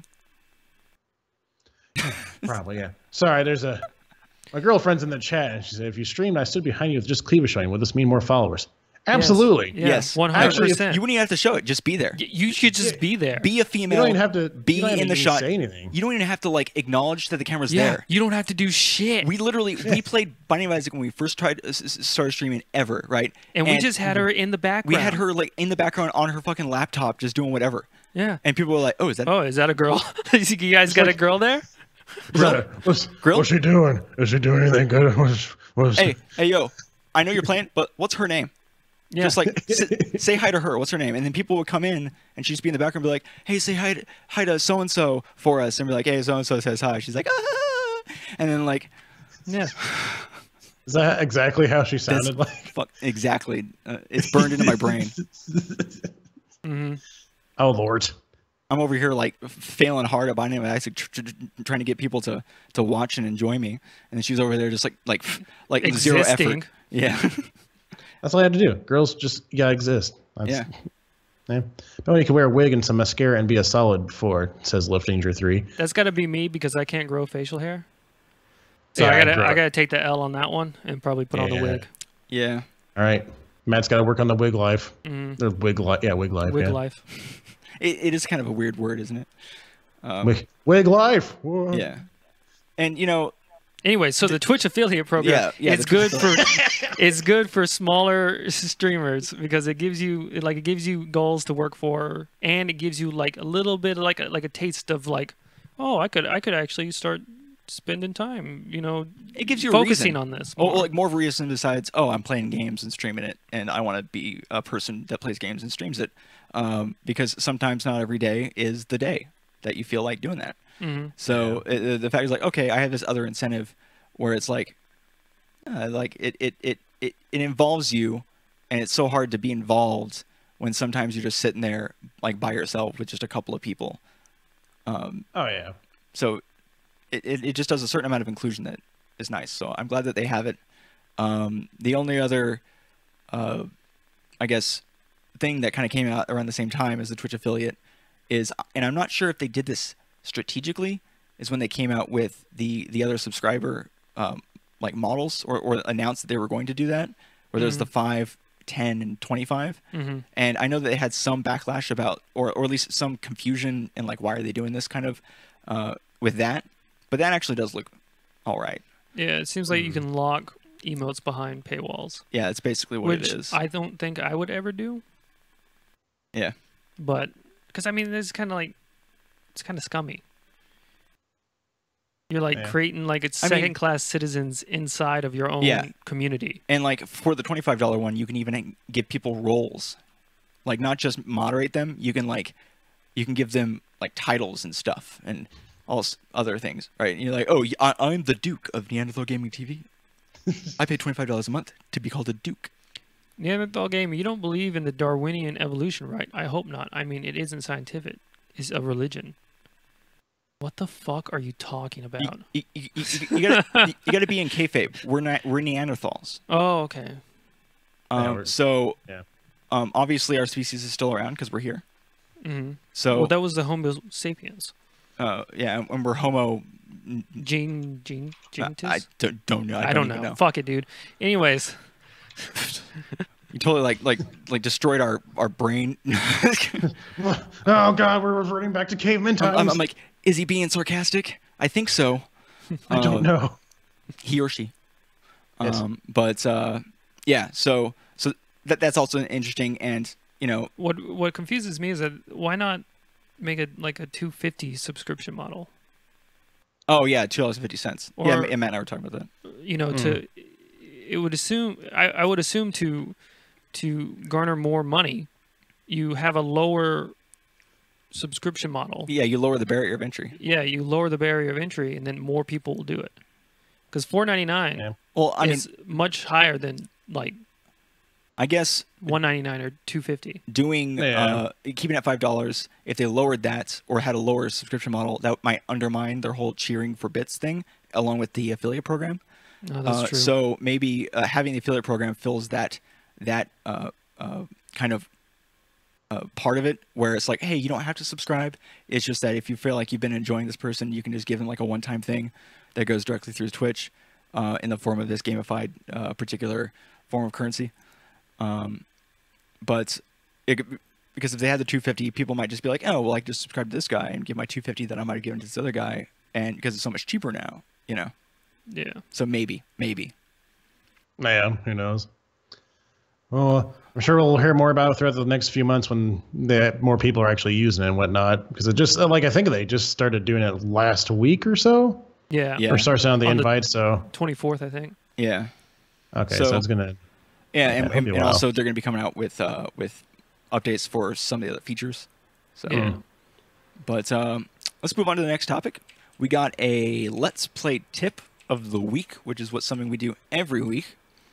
Probably, yeah. Sorry, there's a my girlfriend's in the chat and she said, if you streamed, I stood behind you with just cleavage showing. Would this mean more followers? Absolutely. Yeah, Yes. one hundred Actually, if percent. You wouldn't even have to show it. Just be there. You should just be there. Be a You female. don't even have to be you don't have in to the even shot. say anything. You don't even have to like acknowledge that the camera's yeah, there. you don't have to do shit. We literally we played Binding of Isaac when we first tried uh, s- s- started streaming ever, right? and we just had her in the background. we had her like in the background on her fucking laptop just doing whatever, Yeah. and people were like, "Oh, is that Oh, is that a girl? you guys got a like- girl there? Grill? What's, Grill? what's she doing? Is she doing anything good? What's, what's hey hey yo? I know you're playing, but what's her name? Yeah. Just like say, say hi to her. What's her name? And then people would come in and she'd just be in the background and be like, hey, say hi to, hi to so-and-so for us. And be like, hey, so-and-so says hi. She's like, ah. And then like, yeah. Is that exactly how she sounded like? Fuck, exactly. Uh, it's burned into my brain. Mm-hmm. Oh, Lord. I'm over here like failing hard at binding my eyes, like, tr- tr- trying to get people to, to watch and enjoy me. And then she's over there just like, like, like zero Existing. effort. Yeah. That's all I had to do. Girls just gotta exist. That's, Yeah. Yeah. But you can wear a wig and some mascara and be a solid four, says Liftinger three. That's got to be me because I can't grow facial hair. So Yeah, I gotta, grow- I gotta take the L on that one and probably put on the Yeah. wig. Yeah. All right. Matt's got to work on the wig life. Mm. Or wig life. Yeah, wig life. Wig yeah. life. It, it is kind of a weird word, isn't it? Um, Wig, wig life. Whoa. yeah. And, you know, Anyway, so the Twitch affiliate program, Yeah, yeah, it's the good Twitch for it's good for smaller streamers because it gives you it, like it gives you goals to work for, and it gives you like a little bit like a, like a taste of like, oh, I could I could actually start spending time, you know, it gives you a focusing reason. on this. Or, more. or like more of a reason besides, oh, I'm playing games and streaming it, and I want to be a person that plays games and streams it. Um, because sometimes not every day is the day that you feel like doing that. Mhm. So uh, the fact is like, okay, I have this other incentive where it's like, uh, like it, it, it, it, it involves you, and it's so hard to be involved when sometimes you're just sitting there like by yourself with just a couple of people. Um, Oh, yeah. so it, it, it just does a certain amount of inclusion that is nice. So I'm glad that they have it. Um, the only other, uh, I guess, thing that kind of came out around the same time as the Twitch affiliate is, and I'm not sure if they did this strategically, is when they came out with the the other subscriber um, like models, or, or announced that they were going to do that, where there's Mhm. the five, ten, and twenty-five. Mhm. And I know that they had some backlash about, or, or at least some confusion and like, why are they doing this kind of uh, with that? But that actually does look all right. Yeah, it seems like you can lock emotes behind paywalls, Yeah, it's basically what which it is. I don't think I would ever do. Yeah. But because I mean, it's kind of like it's kind of scummy. You're like Yeah. creating like it's I mean- second-class citizens inside of your own Yeah. community. And like for the twenty-five dollar one, you can even give people roles, like not just moderate them. You can like, you can give them like titles and stuff and all s- other things, right? And you're like, oh, I, I'm the Duke of Neanderthal Gaming T V. I pay twenty-five dollars a month to be called a Duke. Neanderthal game, you don't believe in the Darwinian evolution, right? I hope not. I mean, it isn't scientific. It's a religion. What the fuck are you talking about? You, you, you, you, you gotta, you gotta be in kayfabe. We're not, we're Neanderthals. Oh, okay. Um, Yeah, we're- so, yeah. um, obviously our species is still around because we're here. hmm So, Well, that was the Homo sapiens. uh, yeah, and we're Homo. Gene, gene, I, gene. I don't, don't know. I, I don't, even know. Fuck it, dude. Anyways, You totally like like like destroyed our our brain. Oh, God, we're reverting back to caveman I'm, times. I'm, I'm like, is he being sarcastic? I think so. I don't Um, know. He or she. Yes. Um, but uh, yeah, so so that that's also interesting, and you know, what what confuses me is that why not make it like a two fifty subscription model? oh yeah, two dollars and fifty cents. Or- Yeah, Ma- Matt and I were talking about that. You know, to it would assume I, I would assume to to garner more money, you have a lower subscription model. Yeah, you lower the barrier of entry. Yeah, you lower the barrier of entry, and then more people will do it. Because four ninety nine Yeah. Well, I mean, is much higher than like I guess one ninety nine or two fifty. doing Yeah. uh, keeping it at five dollars. If they lowered that or had a lower subscription model, that might undermine their whole cheering for bits thing, along with the affiliate program. No, that's Uh, true. so maybe uh, having the affiliate program fills that that uh, uh, kind of uh, part of it, where it's like, hey, you don't have to subscribe. It's just that if you feel like you've been enjoying this person, you can just give them like a one-time thing that goes directly through Twitch uh, in the form of this gamified uh, particular form of currency. Um, but it, because if they had the two fifty, people might just be like, oh, well, I can just subscribe to this guy and give my two fifty that I might have given to this other guy, and because it's so much cheaper now, you know. yeah. So maybe, maybe. Yeah, who knows? Well, I'm sure we'll hear more about it throughout the next few months when they, more people are actually using it and whatnot. Because it just, like, I think they just started doing it last week or so. Yeah. Yeah. Or started on the On the- invite, so. twenty-fourth, I think. Yeah. Okay, so, So- it's going to. Yeah, Yeah, and, it'll and, be a and while. also they're going to be coming out with uh, with updates for some of the other features. So, Yeah. but um, let's move on to the next topic. We got a Let's Play tip of the week, which is what something we do every week.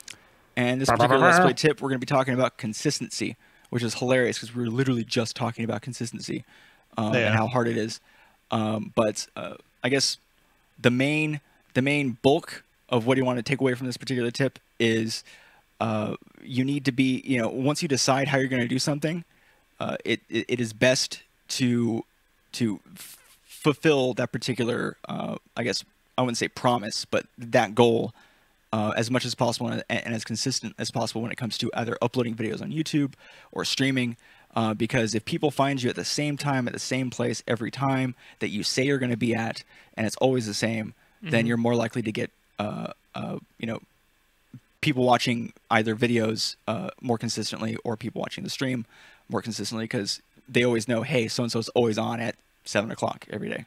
And this particular Let's Play tip, we're going to be talking about consistency, which is hilarious because we were literally just talking about consistency um, Yeah. and how hard it is. Um, but uh, I guess the main the main bulk of what you want to take away from this particular tip is uh, you need to be, you know, once you decide how you're going to do something, uh, it, it it is best to to f- fulfill that particular, uh, I guess I wouldn't say promise, but that goal uh, as much as possible and, and as consistent as possible when it comes to either uploading videos on YouTube or streaming. Uh, because if people find you at the same time, at the same place every time that you say you're going to be at, and it's always the same, mm-hmm. then you're more likely to get, uh, uh, you know, people watching either videos uh, more consistently or people watching the stream more consistently because they always know, hey, so-and-so's always on at seven o'clock every day.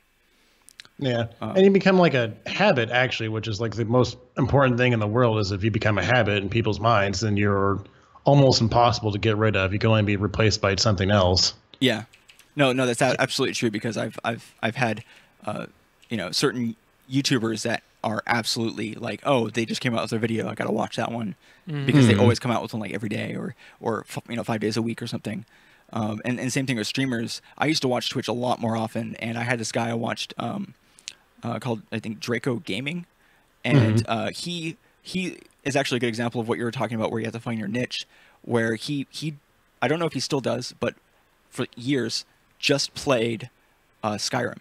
Yeah, Um, and you become like a habit, actually, which is like the most important thing in the world is if you become a habit in people's minds, then you're almost impossible to get rid of. You can only be replaced by something else. Yeah. No, no, that's absolutely true because I've I've I've had uh, you know, certain YouTubers that are absolutely like, oh, they just came out with their video, I got to watch that one mm-hmm. because they always come out with one like every day or or you know, five days a week or something. Um, and and same thing with streamers. I used to watch Twitch a lot more often, and I had this guy I watched um, uh, called I think Draco Gaming, and mm-hmm. uh, he he is actually a good example of what you were talking about, where you have to find your niche. Where he he, I don't know if he still does, but for years just played uh, Skyrim.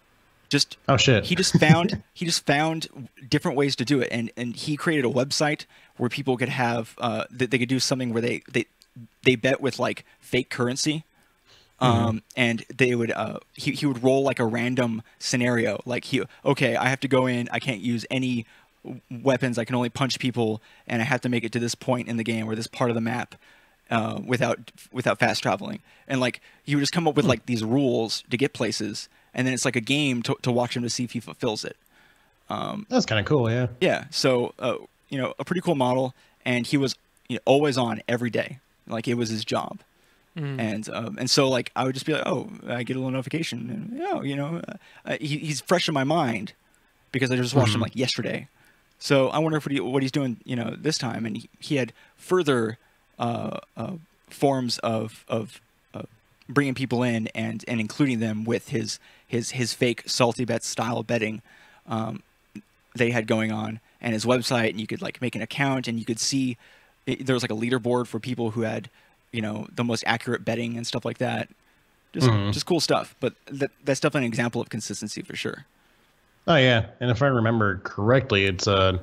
Just oh shit. He just found he just found different ways to do it, and and he created a website where people could have uh, that they could do something where they they they bet with like fake currency. Um, mm-hmm. and they would, uh, he, he would roll like a random scenario. Like he, okay, I have to go in, I can't use any weapons. I can only punch people and I have to make it to this point in the game or this part of the map, uh, without, without fast traveling. And like, he would just come up with like these rules to get places. And then it's like a game to, to watch him to see if he fulfills it. Um, That's kind of cool. Yeah. Yeah. So, uh, you know, a pretty cool model, and he was you know, always on every day. Like it was his job. Mm. And um, and so like I would just be like, oh, I get a little notification, and oh, you know, uh, he, he's fresh in my mind because I just watched mm-hmm. him like yesterday. So I wonder if what, he, what he's doing, you know, this time. And he, he had further uh, uh, forms of of uh, bringing people in and, and including them with his his his fake salty bet style betting um, that he had going on, and his website. And you could like make an account, and you could see it, there was like a leaderboard for people who had, you know, the most accurate betting and stuff like that. Just mm-hmm. just cool stuff. But that, that's definitely an example of consistency for sure. Oh, yeah. And if I remember correctly, it's a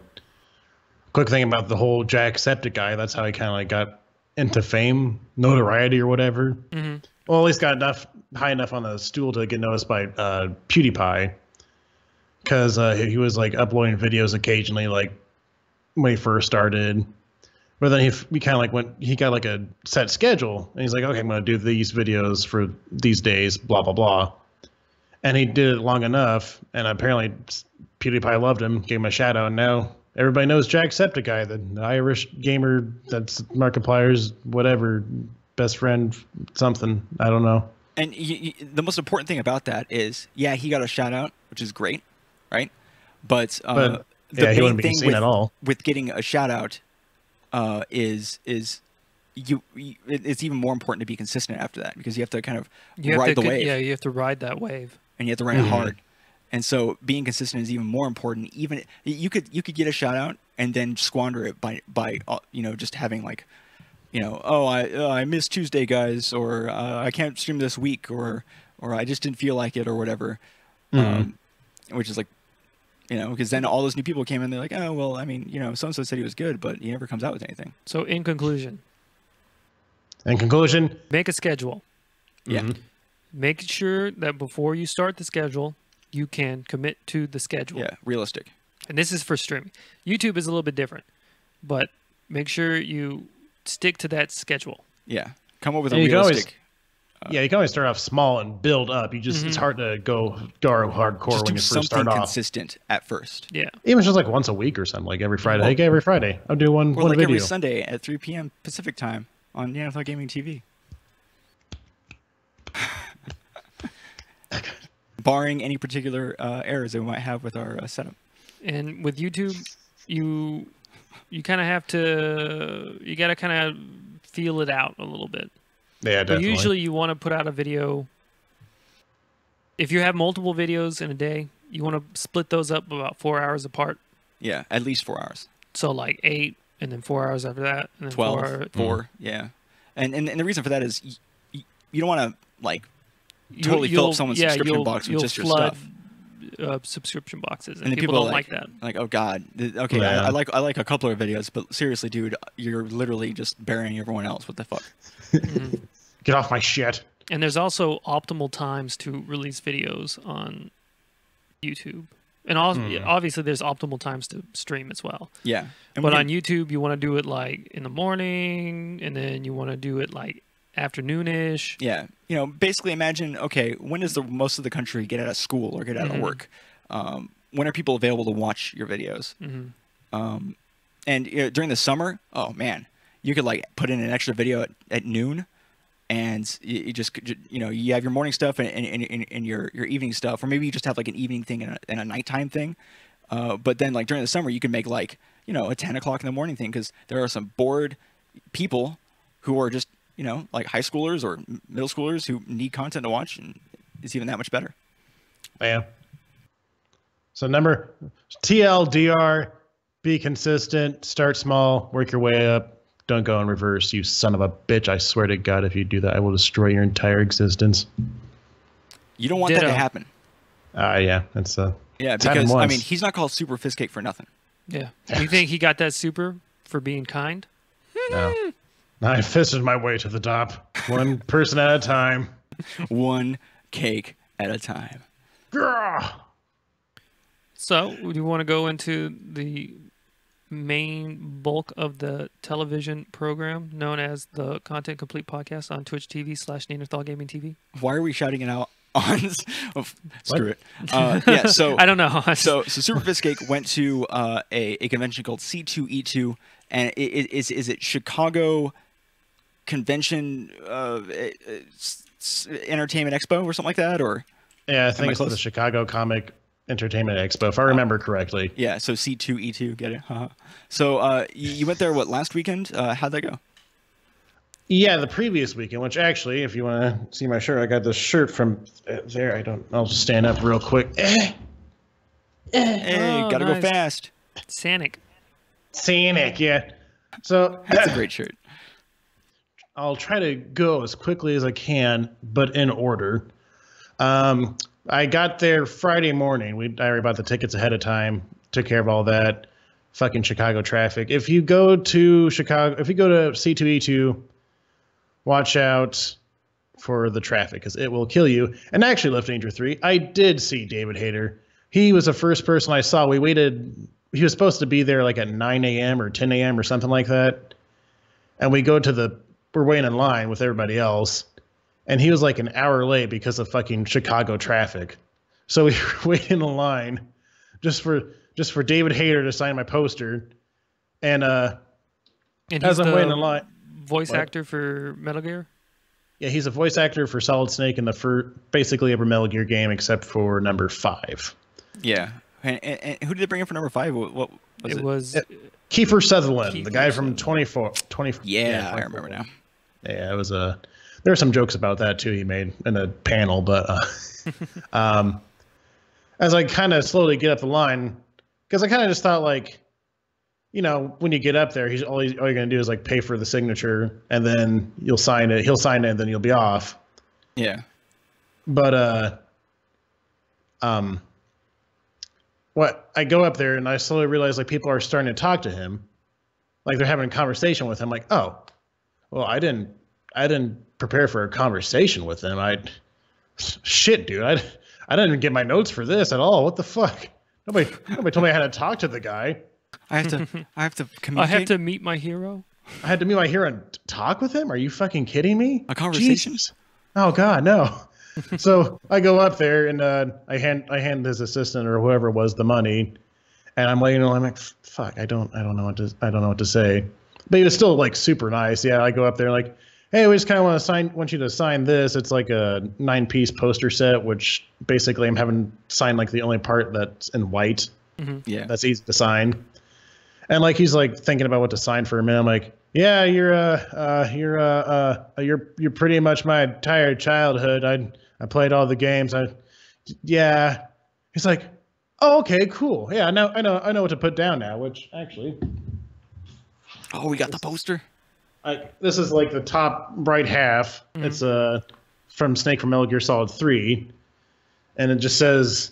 quick thing about the whole Jacksepticeye guy. That's how he kind of like got into fame, notoriety or whatever. Mm-hmm. Well, at least got enough high enough on the stool to get noticed by uh, PewDiePie. Because uh, he was like uploading videos occasionally, like when he first started. But then he, he kind of like went, he got like a set schedule, and he's like, okay, I'm going to do these videos for these days, blah, blah, blah. And he did it long enough, and apparently PewDiePie loved him, gave him a shout out, and now everybody knows Jacksepticeye, the, the Irish gamer that's Markiplier's whatever, best friend, something, I don't know. And you, you, the most important thing about that is, yeah, he got a shout out, which is great, right? But, uh, but the yeah, main he wouldn't be thing seen with, at all. with getting a shout out Uh, is is you, you? It's even more important to be consistent after that because you have to kind of you ride to, the wave. Yeah, you have to ride that wave, and you have to ride mm-hmm. it hard. And so being consistent is even more important. Even you could you could get a shout out and then squander it by by uh, you know just having like, you know, oh I uh, I missed Tuesday, guys, or uh, I can't stream this week, or or I just didn't feel like it, or whatever. Mm-hmm. Um, which is like. You know, because then all those new people came in, they're like, oh, well, I mean, you know, so-and-so said he was good, but he never comes out with anything. So in conclusion. In conclusion. Make a schedule. Yeah. Mm-hmm. Make sure that before you start the schedule, you can commit to the schedule. Yeah, realistic. And this is for streaming. YouTube is a little bit different, but make sure you stick to that schedule. Yeah. Come up with and a realistic Yeah, you can always start off small and build up. You just Mhm. it's hard to go go hardcore Just when do you first something start off. consistent at first. Yeah. Even just like once a week or something, like every Friday. Well, Like every Friday, I'll do one Or one like video. every Sunday at three p m Pacific time on Neanderthal Gaming T V. Barring any particular uh, errors that we might have with our uh, setup. And with YouTube, you you kind of have to you got to kind of feel it out a little bit. Yeah, But definitely. usually you want to put out a video. If you have multiple videos in a day, you want to split those up about four hours apart. Yeah, at least four hours. So like eight, and then four hours after that, and then Twelve, four. Hours. four, yeah. And, and and the reason for that is y- y- you don't want to like You- totally fill you'll- up someone's yeah, subscription you'll- box with you'll just your flood, stuff. Uh, subscription boxes, and, And then people, people, don't are like, that. Like, oh god, th- okay, Yeah. I, I like I like a couple of videos, but seriously, dude, you're literally just burying everyone else. What the fuck? Mhm. Get off my shit. And there's also optimal times to release videos on YouTube, and also, Hmm. obviously there's optimal times to stream as well. Yeah, and But we on can- YouTube, you want to do it like in the morning, and then you want to do it like afternoonish. yeah, you know, basically imagine, okay, when does the most of the country get out of school or get out Mhm. of work? Um, when are people available to watch your videos? hmm Um, and you know, during the summer, oh man, you could like put in an extra video at, at noon, and you, you just you know you have your morning stuff and, and, and, and your your evening stuff, or maybe you just have like an evening thing and a, and a nighttime thing. Uh, but then like during the summer, you can make like you know a ten o'clock in the morning thing, because there are some bored people who are just you know like high schoolers or middle schoolers who need content to watch, and it's even that much better. Yeah. So number T L D R, be consistent, start small, work your way up. Don't go in reverse, you son of a bitch. I swear to God, if you do that, I will destroy your entire existence. You don't want that Ditto. to happen. Ah, uh, yeah, that's uh. Yeah, It's happened because I once. mean he's not called Super Fistcake for nothing. Yeah. You think he got that super for being kind? No. I fisted my way to the top, one person at a time. One cake at a time. Grr. So, do you want to go into the main bulk of the television program known as the Content Complete Podcast on Twitch T V slash Neanderthal Gaming T V? Why are we shouting it out on? Oh, screw What? it. Uh, yeah. So I don't know. so so Super Fistcake went to uh, a a convention called C two E two, and it, it, is is it Chicago Convention uh, s- s- Entertainment Expo or something like that, or Yeah, I Am I think it's close? the Chicago Comic Entertainment Expo, if I remember correctly. yeah. So C two E two, get it? Haha. So uh, you, you went there what last weekend? Uh, how'd that go? Yeah, the previous weekend, which actually, if you want to see my shirt, I got this shirt from uh, there. I don't. I'll just stand up real quick. Eh, Hey, Oh, gotta nice. go fast. Sanic. Scenic, yeah. So That's a great shirt. I'll try to go as quickly as I can, but in order. Um, I got there Friday morning. We I already bought the tickets ahead of time. Took care of all that. Fucking Chicago traffic. If you go to Chicago, if you go to C two E two, watch out for the traffic because it will kill you. And actually, Left Danger three, I did see David Hayter. He was the first person I saw. We waited. He was supposed to be there like at nine a m or ten a m or something like that. And we go to the, we're waiting in line with everybody else. And he was like an hour late because of fucking Chicago traffic. So we were waiting in line just for just for David Hayter to sign my poster. And uh, And as he's I'm waiting the in line, voice What? actor for Metal Gear. yeah, he's a voice actor for Solid Snake in the fir- basically every Metal Gear game except for number five. Yeah. And, and, and who did they bring in for number five? What, what was it, it? was Yeah. Kiefer Sutherland, the Kiefer guy from Sutherland. twenty-four, twenty-four. Yeah, I remember now. Yeah, it was a. There were some jokes about that too. He made in a panel, but uh, um, as I kind of slowly get up the line, because I kind of just thought like, you know, when you get up there, he's all, he's, all you're gonna do is like pay for the signature, and then you'll sign it. He'll sign it, and then you'll be off. Yeah. But uh, um, what I go up there and I slowly realize like people are starting to talk to him, like they're having a conversation with him. Like, oh, well, I didn't, I didn't prepare for a conversation with him. I, shit, dude, I, I didn't even get my notes for this at all. What the fuck? Nobody, nobody told me I had to talk to the guy. I have to. I have to I communicate. have to meet my hero. I had to meet my hero and talk with him. Are you fucking kidding me? A conversation? Jesus. Oh God, no. So I go up there and uh, I hand I hand his assistant or whoever it was the money, and I'm like, you know, I'm like, fuck, I don't I don't know what to I don't know what to say. But he was still like super nice. Yeah, I go up there like, hey, we just kind of want to sign want you to sign this. It's like a nine piece poster set, which basically I'm having signed like the only part that's in white. Mm-hmm. Yeah. That's easy to sign. And like he's like thinking about what to sign for a minute. I'm like, yeah, you're uh, uh you're uh, uh you're you're pretty much my entire childhood. I I played all the games. I yeah. He's like, oh, okay, cool. Yeah, I know I know I know what to put down now. Which actually, Oh, we got the poster. I, this is like the top right half. Mm-hmm. It's uh from Snake from Metal Gear Solid three, and it just says,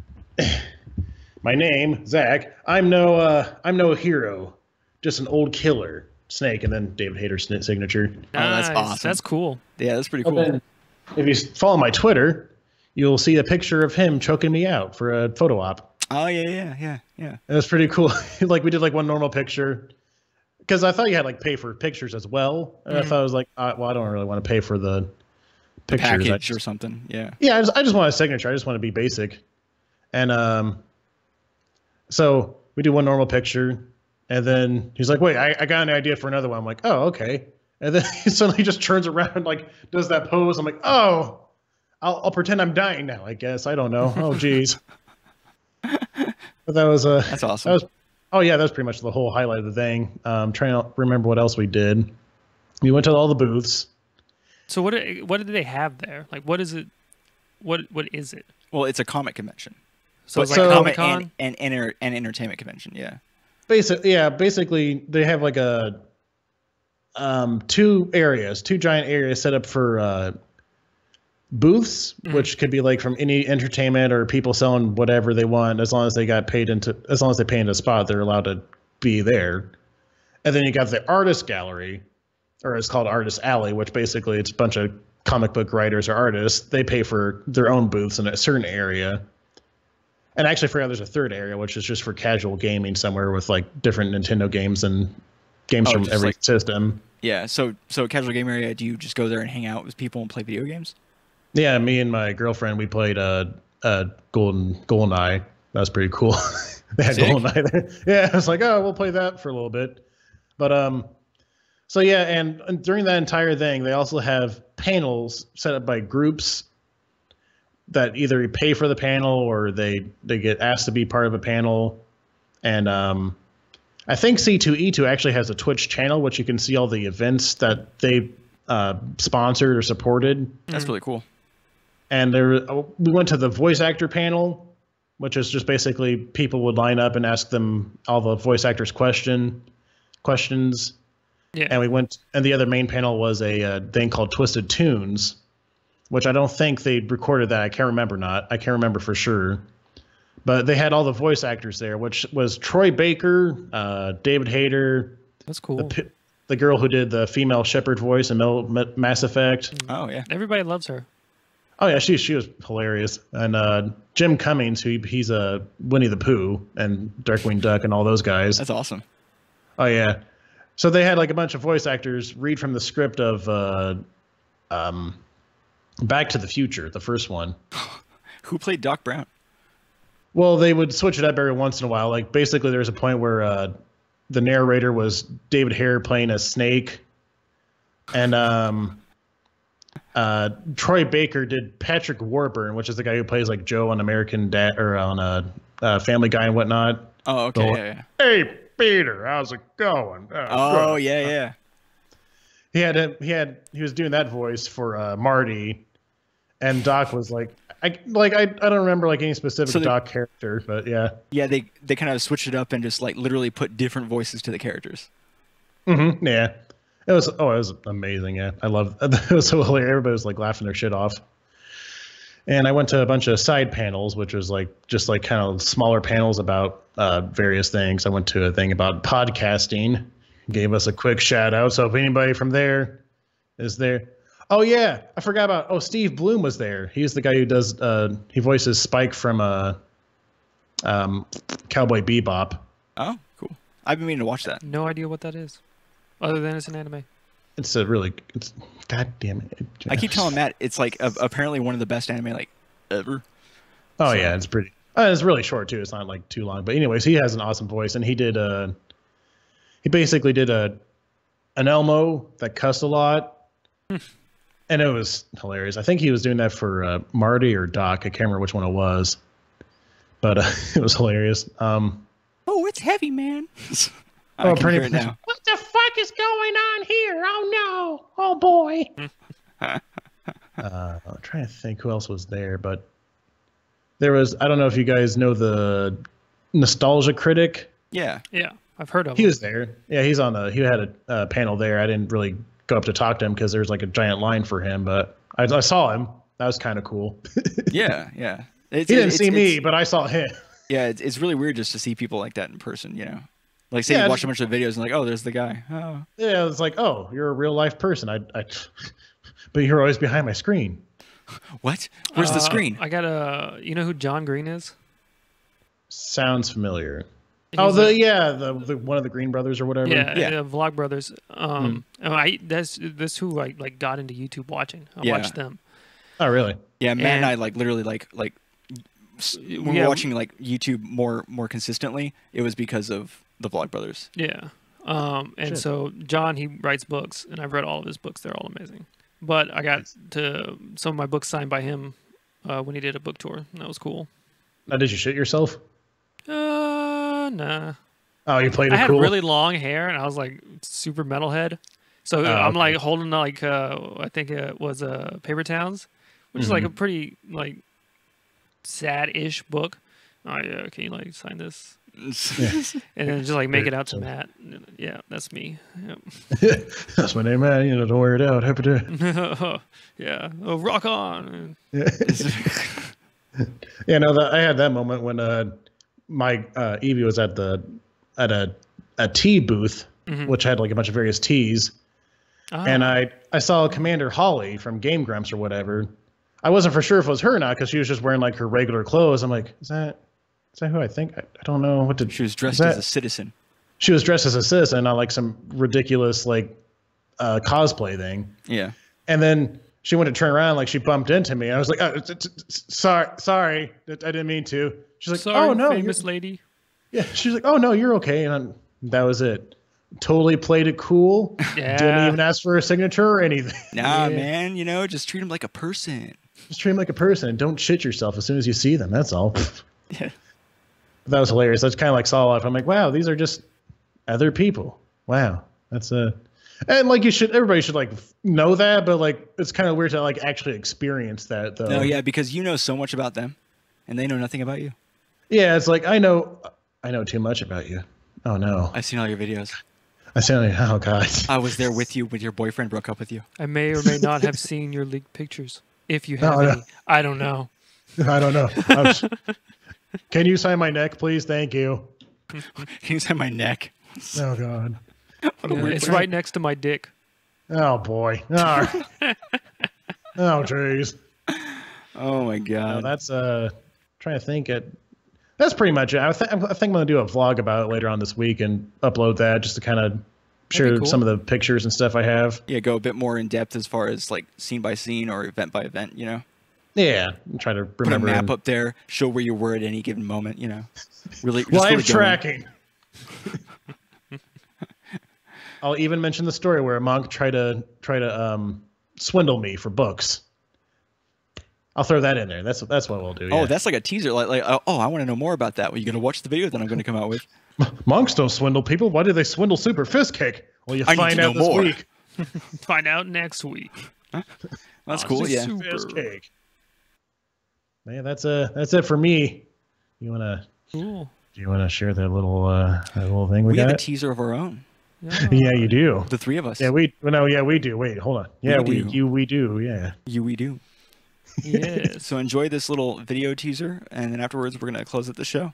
my name, Zach. I'm no, uh, I'm no hero, just an old killer, Snake, and then David Hayter's signature. Oh, that's Nice. awesome. That's cool. Yeah, that's pretty But cool. then, if you follow my Twitter, you'll see a picture of him choking me out for a photo op. Oh yeah, yeah, yeah, yeah. And it's pretty cool. Like we did like one normal picture, because I thought you had like pay for pictures as well. And Mhm. I thought I was like, uh, well, I don't really want to pay for the pictures. I Package just- or something. Yeah. Yeah, I just, I just want a signature. I just want to be basic. And um, so we do one normal picture, and then he's like, wait, I, I got an idea for another one. I'm like, oh, okay. And then he suddenly just turns around and like does that pose. I'm like, oh, I'll, I'll pretend I'm dying now, I guess. I don't know. Oh, geez. But that was uh, That's awesome. that was, oh, yeah, that was pretty much the whole highlight of the thing. Um, trying to remember what else we did. We went to all the booths. So what? do- What did they have there? Like, what is it? What What is it? Well, it's a comic convention. So it's so- like comic Comic Con. and and, enter, and entertainment convention. Yeah. Basic, yeah, basically they have like a um, two areas, two giant areas set up for uh, booths, Mhm. which could be like from any entertainment or people selling whatever they want, as long as they got paid into, as long as they pay into a spot, they're allowed to be there. And then you got the artist gallery, or it's called Artist Alley, which basically it's a bunch of comic book writers or artists. They pay for their own booths in a certain area. And I actually forgot there's a third area, which is just for casual gaming somewhere with like different Nintendo games and games Oh, from just every like- system. Yeah. So so casual game area. Do you just go there and hang out with people and play video games? Yeah, me and my girlfriend, we played uh, uh, Golden Goldeneye. That was pretty cool. They had Sick. Goldeneye there. Yeah, I was like, oh, we'll play that for a little bit. But um, so yeah, and, and during that entire thing, they also have panels set up by groups that either pay for the panel or they they get asked to be part of a panel. And um, I think C two E two actually has a Twitch channel, which you can see all the events that they uh, sponsored or supported. That's Mhm. really cool. And there, we went to the voice actor panel, which is just basically people would line up and ask them all the voice actors question questions. Yeah. And we went, and the other main panel was a uh, thing called Twisted Tunes, which I don't think they recorded that. I can't remember not. I can't remember for sure. But they had all the voice actors there, which was Troy Baker, uh, David Hayter, That's the, cool. pi- the girl who did the female Shepard voice in Mel- Ma- Mass Effect. Oh yeah. Everybody loves her. Oh yeah, she she was hilarious. And uh, Jim Cummings, who he's a uh, Winnie the Pooh and Darkwing Duck and all those guys. That's awesome. Oh yeah, so they had like a bunch of voice actors read from the script of uh, um, Back to the Future, the first one. Who played Doc Brown? Well, they would switch it up every once in a while. Like basically, there was a point where uh, the narrator was David Hare playing a snake, and um, uh, Troy Baker did Patrick Warburton, which is the guy who plays like Joe on American Dad or on uh, uh, Family Guy and whatnot. Oh okay. The- Yeah, yeah. Hey, Peter, how's it going? Uh, Oh good." yeah, yeah. He had a, he had he was doing that voice for uh, Marty, and Doc was like, I like I, I don't remember like any specific So the- Doc character, but yeah. Yeah, they they kind of switched it up and just like literally put different voices to the characters. Mm-hmm. Yeah, it was. Oh, it was amazing. Yeah, I love. It was so hilarious. Everybody was like laughing their shit off. And I went to a bunch of side panels, which was like just like kind of smaller panels about uh, various things. I went to a thing about podcasting. Gave us a quick shout out. So if anybody from there is there, oh yeah, I forgot about. Oh, Steve Bloom was there. He's the guy who does. Uh, he voices Spike from uh, um, Cowboy Bebop. Oh, cool. I've been meaning to watch that. No idea what that is, other than it's an anime. it's a really, it's god damn it. I keep telling Matt it's like a, apparently one of the best anime like ever. Oh so. yeah, it's pretty. Uh, it's really short too. It's not like too long. But anyways, he has an awesome voice, and he did uh he basically did a an Elmo that cussed a lot, and it was hilarious. I think he was doing that for uh, Marty or Doc. I can't remember which one it was, but uh, it was hilarious. Um, oh, it's heavy, man. I oh, can pretty hear it now. What the fuck is going on here? Oh no! Oh boy! uh, I'm trying to think who else was there, but there was. I don't know if you guys know the Nostalgia Critic. Yeah, Yeah, I've heard of He him. was there. Yeah, he's on the. He had a uh, panel there. I didn't really go up to talk to him because there's like a giant line for him, but I, I saw him. That was kind of cool. yeah, yeah. It's, He didn't it's, see it's, me, but I saw him. Yeah, it's, it's really weird just to see people like that in person. You know, like say Yeah, you watch a just- bunch of videos and like, oh, there's the guy. Oh. Yeah, it's like, oh, you're a real life person. I, I, but you're always behind my screen. What? Where's the Uh, screen? I got a. You know who John Green is? Sounds familiar. He's oh, the a- yeah, the, the one of the Green Brothers or whatever. Yeah, Yeah. yeah. Vlog Brothers. Um, and I that's that's who I like got into YouTube watching. I Yeah. watched them. Oh, really? Yeah, Matt and, and- I like literally like like s- when Yeah. we're watching like YouTube more more consistently, it was because of the Vlog Brothers. Yeah. Um, and Shit. so John, he writes books, and I've read all of his books. They're all amazing. But I got to some of my books signed by him uh, when he did a book tour. And that was cool. Now, did you shit yourself? Uh, nah. Oh, you played it I had cool. really long hair, and I was like super metalhead. So Oh, I'm okay. like holding like uh, I think it was uh, Paper Towns, which is like Mm-hmm. a pretty like sad-ish book. Oh yeah, can you like sign this? And then just like make it out to Matt. Yeah, that's me. Yep. That's my name, man. You know, don't wear it out. Happy to. Yeah. Oh, rock on. Yeah. Yeah, no, that, I had that moment when uh, my uh, Evie was at the at a a tea booth, Mhm. which had like a bunch of various teas, Ah, and I I saw Commander Holly from Game Grumps or whatever. I wasn't for sure if it was her or not because she was just wearing like her regular clothes. I'm like, is that is that who I think? I, I don't know what to. She was dressed is that- as a citizen. She was dressed as a citizen, not like some ridiculous like uh, cosplay thing. Yeah. And then she went to turn around, like she bumped into me. I was like, oh, it's- it's- it's- sorry, sorry, I didn't mean to. She's like, sorry, oh no, you're- famous lady. yeah. She's like, oh no, you're okay. And I'm, that was it. Totally played it cool. Yeah. Didn't even ask for a signature or anything. Nah, Yeah. man. You know, just treat him like a person. Just treat them like a person and don't shit yourself as soon as you see them. That's all. Yeah. That was hilarious. That's kind of like saw life. I'm like, wow, these are just other people. Wow, that's a. And like you should, everybody should like know that, but like it's kind of weird to like actually experience that though. No, yeah, because you know so much about them, and they know nothing about you. Yeah, it's like I know, I know too much about you. Oh no, I've seen all your videos. I sound like, oh god. I was there with you when your boyfriend broke up with you. I may or may not have seen your leaked pictures. If you have No, no. any, I don't know. I don't know. I'm s- Can you sign my neck, please? Thank you. Can you sign my neck? Oh god. What a Yeah, weird it's person. right next to my dick. Oh boy. Oh, oh jeez. Oh my No, god. that's uh, trying to think it. That's pretty much it. I, th- I think I'm gonna do a vlog about it later on this week and upload that just to kind of share cool. some of the pictures and stuff I have. Yeah, go a bit more in depth as far as like scene by scene or event by event. You know, Yeah, and try to put a remember. map and- up there, show where you were at any given moment. You know, really just Live really go in. tracking. I'll even mention the story where a monk tried to try to um, swindle me for books. I'll throw that in there. That's that's what we'll do. Oh, yeah. that's like a teaser. Like, like oh, I want to know more about that. Well, you gonna watch the video that I'm gonna come out with? Monks don't swindle people. Why do they swindle Super Fist Cake? Well, you I need find to out know this more. week. Find out next week. That's Oh, cool. it's Yeah. super- Fist Cake. Man, that's uh that's it for me. You wanna Cool. do you wanna share that little uh that little thing we, We have a got? teaser of our own. Yeah. Yeah, you do. The three of us. Yeah, we well, no, yeah, we do. Wait, hold on. Yeah, we, do. you we do. Yeah. You we do. Yes. So enjoy this little video teaser, and then afterwards we're gonna close out the show.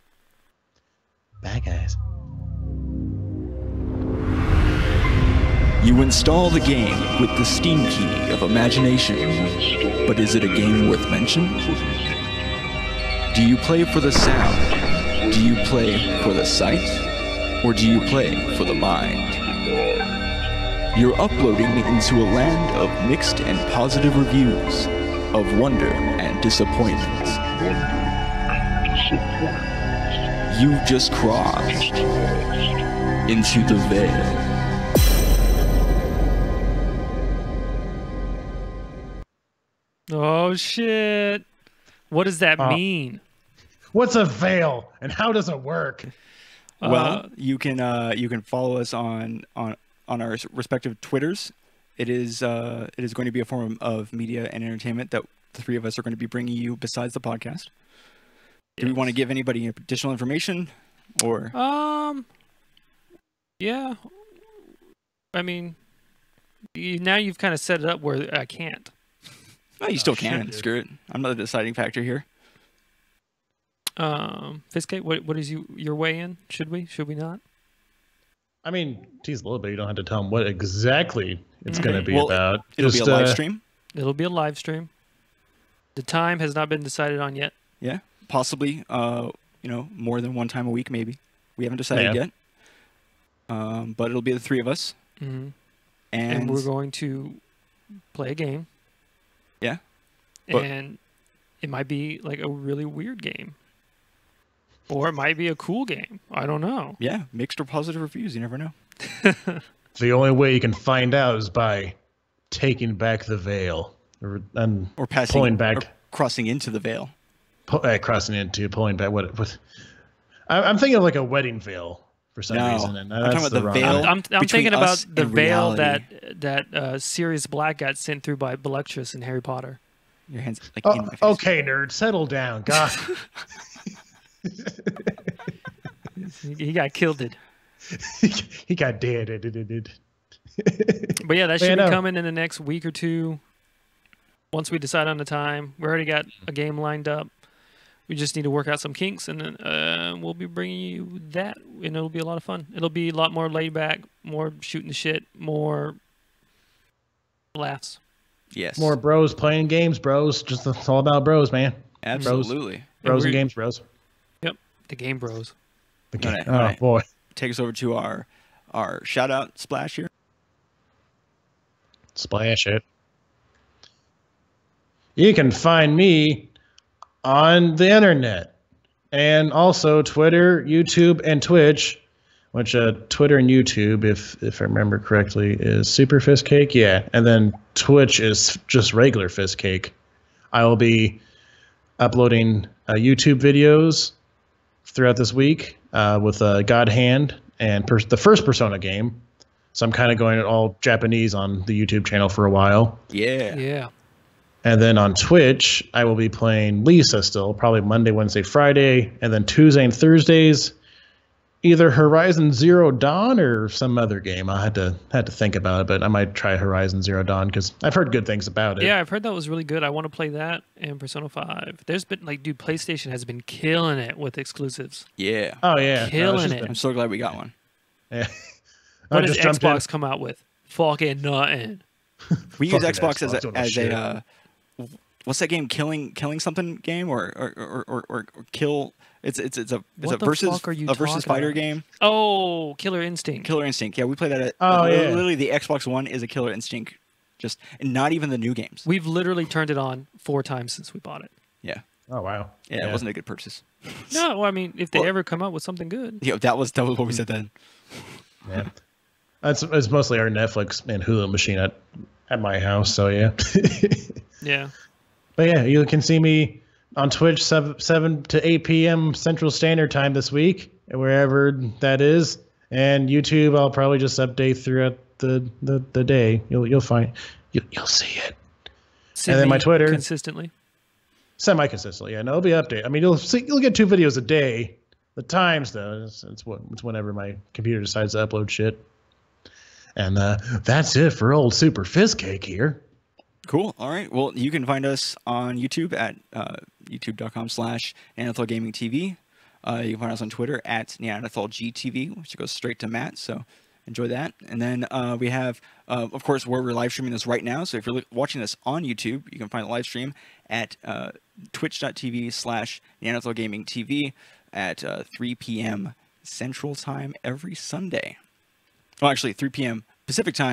Bye, guys. You install the game with the Steam key of imagination, but is it a game worth mention? Do you play for the sound? Do you play for the sight? Or do you play for the mind? You're uploading into a land of mixed and positive reviews, of wonder and disappointment. You've just crossed into the veil. Oh shit! What does that Uh, mean? What's a veil, and how does it work? Well, Uh, you can uh, you can follow us on on on our respective Twitters. It is uh, it is going to be a form of media and entertainment that the three of us are going to be bringing you besides the podcast. Do we yes. want to give anybody additional information, or Um. Yeah. I mean, you, now you've kind of set it up where I can't. no, you still Oh, shit, can. dude. Screw it. I'm not the deciding factor here. Um, Fiskate, what what is you your way in? Should we? Should we not? I mean, tease a little bit. You don't have to tell them what exactly it's Mhm. going to be Well, about. It'll Just, be a live uh, stream. It'll be a live stream. The time has not been decided on yet. Yeah, possibly. Uh, you know, more than one time a week, maybe. We haven't decided Yeah. yet. Um, but it'll be the three of us, Mm-hmm. and, And we're going to play a game. Yeah, but- And it might be like a really weird game. Or it might be a cool game. I don't know. yeah, mixed or positive reviews. You never know. the only way you can find out is by taking back the veil or, and Or passing, pulling back, or crossing into the veil. pu- uh, crossing into, pulling back. What? what I, I'm thinking of like a wedding veil for some No, reason. And I'm that's talking about the wrong- veil. I'm, I'm, I'm between thinking about us the and veil reality. that that uh, Sirius Black got sent through by Bellatrix in Harry Potter. Your hands like Oh, in my face. okay, nerd, settle down. God, He, he got killed. It. he got dead. Did, did, did. But yeah, that Yeah, should be no. coming in the next week or two. Once we decide on the time, we already got a game lined up. We just need to work out some kinks, and then uh, we'll be bringing you that, and it'll be a lot of fun. It'll be a lot more laid back, more shooting the shit, more laughs. Yes. More bros playing games, bros. Just it's all about bros, man. Absolutely. Bros and we're- games, bros. Yep, the game bros. The All game. right, oh all right. boy, Take us over to our our shout out splash here. splash it. You can find me on the internet and also Twitter, YouTube, and Twitch. Which uh, Twitter and YouTube, if if I remember correctly, is Super Fist Cake. Yeah, and then Twitch is just regular Fist Cake. I will be uploading uh, YouTube videos throughout this week uh, with uh, God Hand and pers- the first Persona game. So I'm kind of going all Japanese on the YouTube channel for a while. Yeah. Yeah. And then on Twitch, I will be playing Lisa still, probably Monday, Wednesday, Friday, and then Tuesday and Thursdays, either Horizon Zero Dawn or some other game. I had to had to think about it, but I might try Horizon Zero Dawn because I've heard good things about it. Yeah, I've heard that was really good. I want to play that and Persona five. There's been, like, dude, PlayStation has been killing it with exclusives. Yeah. Oh yeah, No, Killing it's just it. been- I'm so glad we got one. yeah. I What does just jumped in. Xbox come out with? Fucking nothing. We use Fucking Xbox as Xbox, a, don't know as shit. a uh, what's that game? Killing killing something game or or, or, or, or kill? It's it's it's a it's What a the versus fuck are you a versus talking fighter about? game. Oh, Killer Instinct. Killer Instinct. Yeah, we play that. At, Oh, li- yeah. Literally, the Xbox One is a Killer Instinct. Just and not even the new games. We've literally turned it on four times since we bought it. Yeah. Oh wow. Yeah, it wasn't a good purchase. No, well, I mean, if they Well- ever come up with something good. Yeah, that was that was what we said then. Yeah. That's it's mostly our Netflix and Hulu machine at at my house. So yeah. Yeah. But yeah, you can see me on Twitch seven, seven to eight p.m. Central Standard Time this week, wherever that is. And YouTube, I'll probably just update throughout the, the, the day. You'll you'll find you'll, you'll see it Send then my me Twitter. consistently. semi consistently. Yeah, no, it'll be update. I mean, you'll see you'll get two videos a day. The times though, it's, it's what it's whenever my computer decides to upload shit. And uh, that's it for old Super Fizz Cake here. Cool. All right. Well, you can find us on YouTube at uh, youtube.com slash Neanderthal Gaming TV. Uh, you can find us on Twitter at Neanderthal G T V, which goes straight to Matt. So enjoy that. And then uh, we have, uh, of course, where we're live streaming this right now. So if you're li- watching this on YouTube, you can find the live stream at uh, twitch.tv slash Neanderthal Gaming TV at uh, three p.m. Central Time every Sunday. Well, actually, three p.m. Pacific Time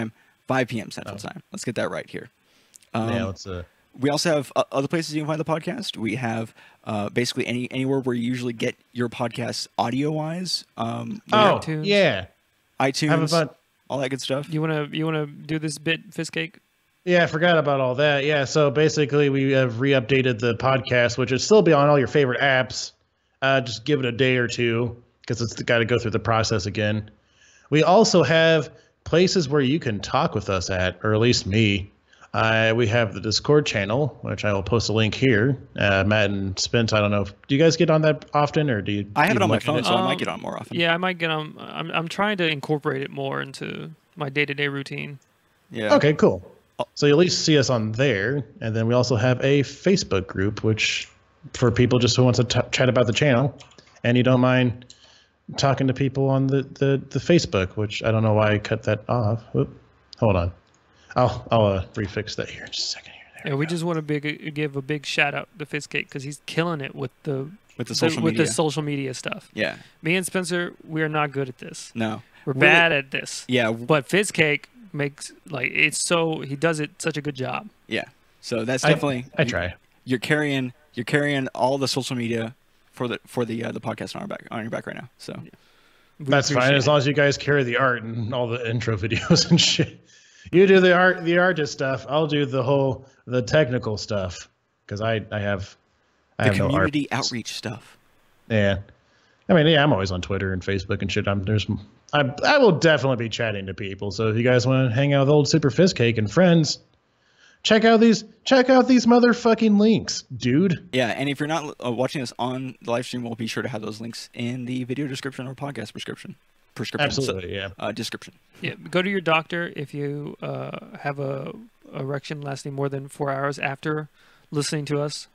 five p.m. Central Oh. Time. Let's get that right here. Um, yeah, let's uh, we also have uh, other places you can find the podcast. We have uh, basically any anywhere where you usually get your podcasts audio-wise. Um, oh iTunes. yeah, iTunes, have a fun. all that good stuff. You wanna you wanna do this bit, Fistcake? Yeah, I forgot about all that. Yeah, so basically we have re-updated the podcast, which is still be on all your favorite apps. Uh, just give it a day or two because it's got to go through the process again. We also have places where you can talk with us at, or at least me. Uh, we have the Discord channel, which I will post a link here. Uh, Matt and Spence, I don't know. If, do you guys get on that often, or do you? I have it even on my look at phone, it? so I might Um, get on more often. Yeah, I might get on. I'm I'm trying to incorporate it more into my day to day routine. Yeah. Okay, cool. So you at least see us on there, and then we also have a Facebook group, which for people just who wants to t- chat about the channel, and you don't mind talking to people on the, the, the Facebook, which I don't know why I cut that off. Oop, hold on, I'll I'll uh, refix that here in just a second. Here, there Yeah, we go. just want to big give a big shout out to Fistcake because he's killing it with the With the social with media. the social media stuff. Yeah. Me and Spencer, we are not good at this. No. We're Really- bad at this. Yeah. w- But Fistcake makes like it's so he does it such a good job. Yeah. So that's I- definitely. I try. You're carrying. You're carrying all the social media for the for the uh, the podcast on our back on your back right now. So We That's fine appreciate as it. long as you guys carry the art and all the intro videos and shit. You do the art, the artist stuff. I'll do the whole the technical stuff because I I have I the have no art. community outreach stuff. Yeah, I mean, yeah, I'm always on Twitter and Facebook and shit. I'm there's I I will definitely be chatting to people. So if you guys want to hang out with old Super Fistcake and friends, check out these check out these motherfucking links, dude. Yeah, and if you're not uh, watching us on the live stream, we'll be sure to have those links in the video description or podcast prescription. Prescription. so- Absolutely, yeah. uh, description. Yeah, go to your doctor if you uh, have a erection lasting more than four hours after listening to us.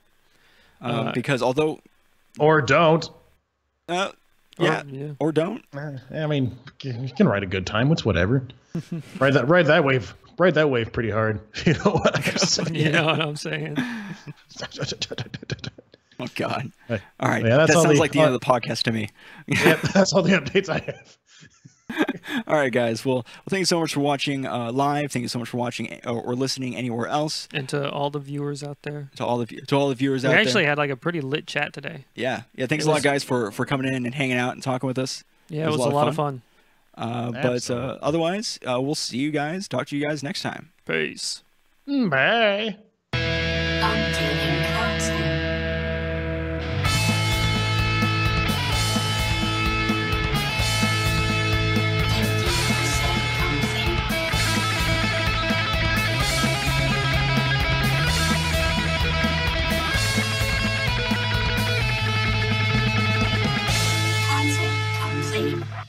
Um, Uh, because although, Or don't. uh, Or- yeah, yeah. or don't. Eh, I mean, you can write a good time. It's whatever. Ride that ride that wave. Ride that wave pretty hard. You know what I'm saying? You know what I'm saying? Oh God. Hey. All right, Yeah, that's that all sounds the- like the end of the podcast to me. Yep, that's all the updates I have. All right, guys. Well, well, thank you so much for watching uh, live. Thank you so much for watching or, or listening anywhere else. And to all the viewers out there. To all of you, to all the viewers We out actually there. had like a pretty lit chat today. Yeah, yeah. Thanks It a lot, was- guys, for for coming in and hanging out and talking with us. Yeah, it was, a lot of fun. Uh, but uh, Absolutely. otherwise, uh, we'll see you guys. Talk to you guys next time. Peace. Bye. Updating content. fifty percent complete. Content complete.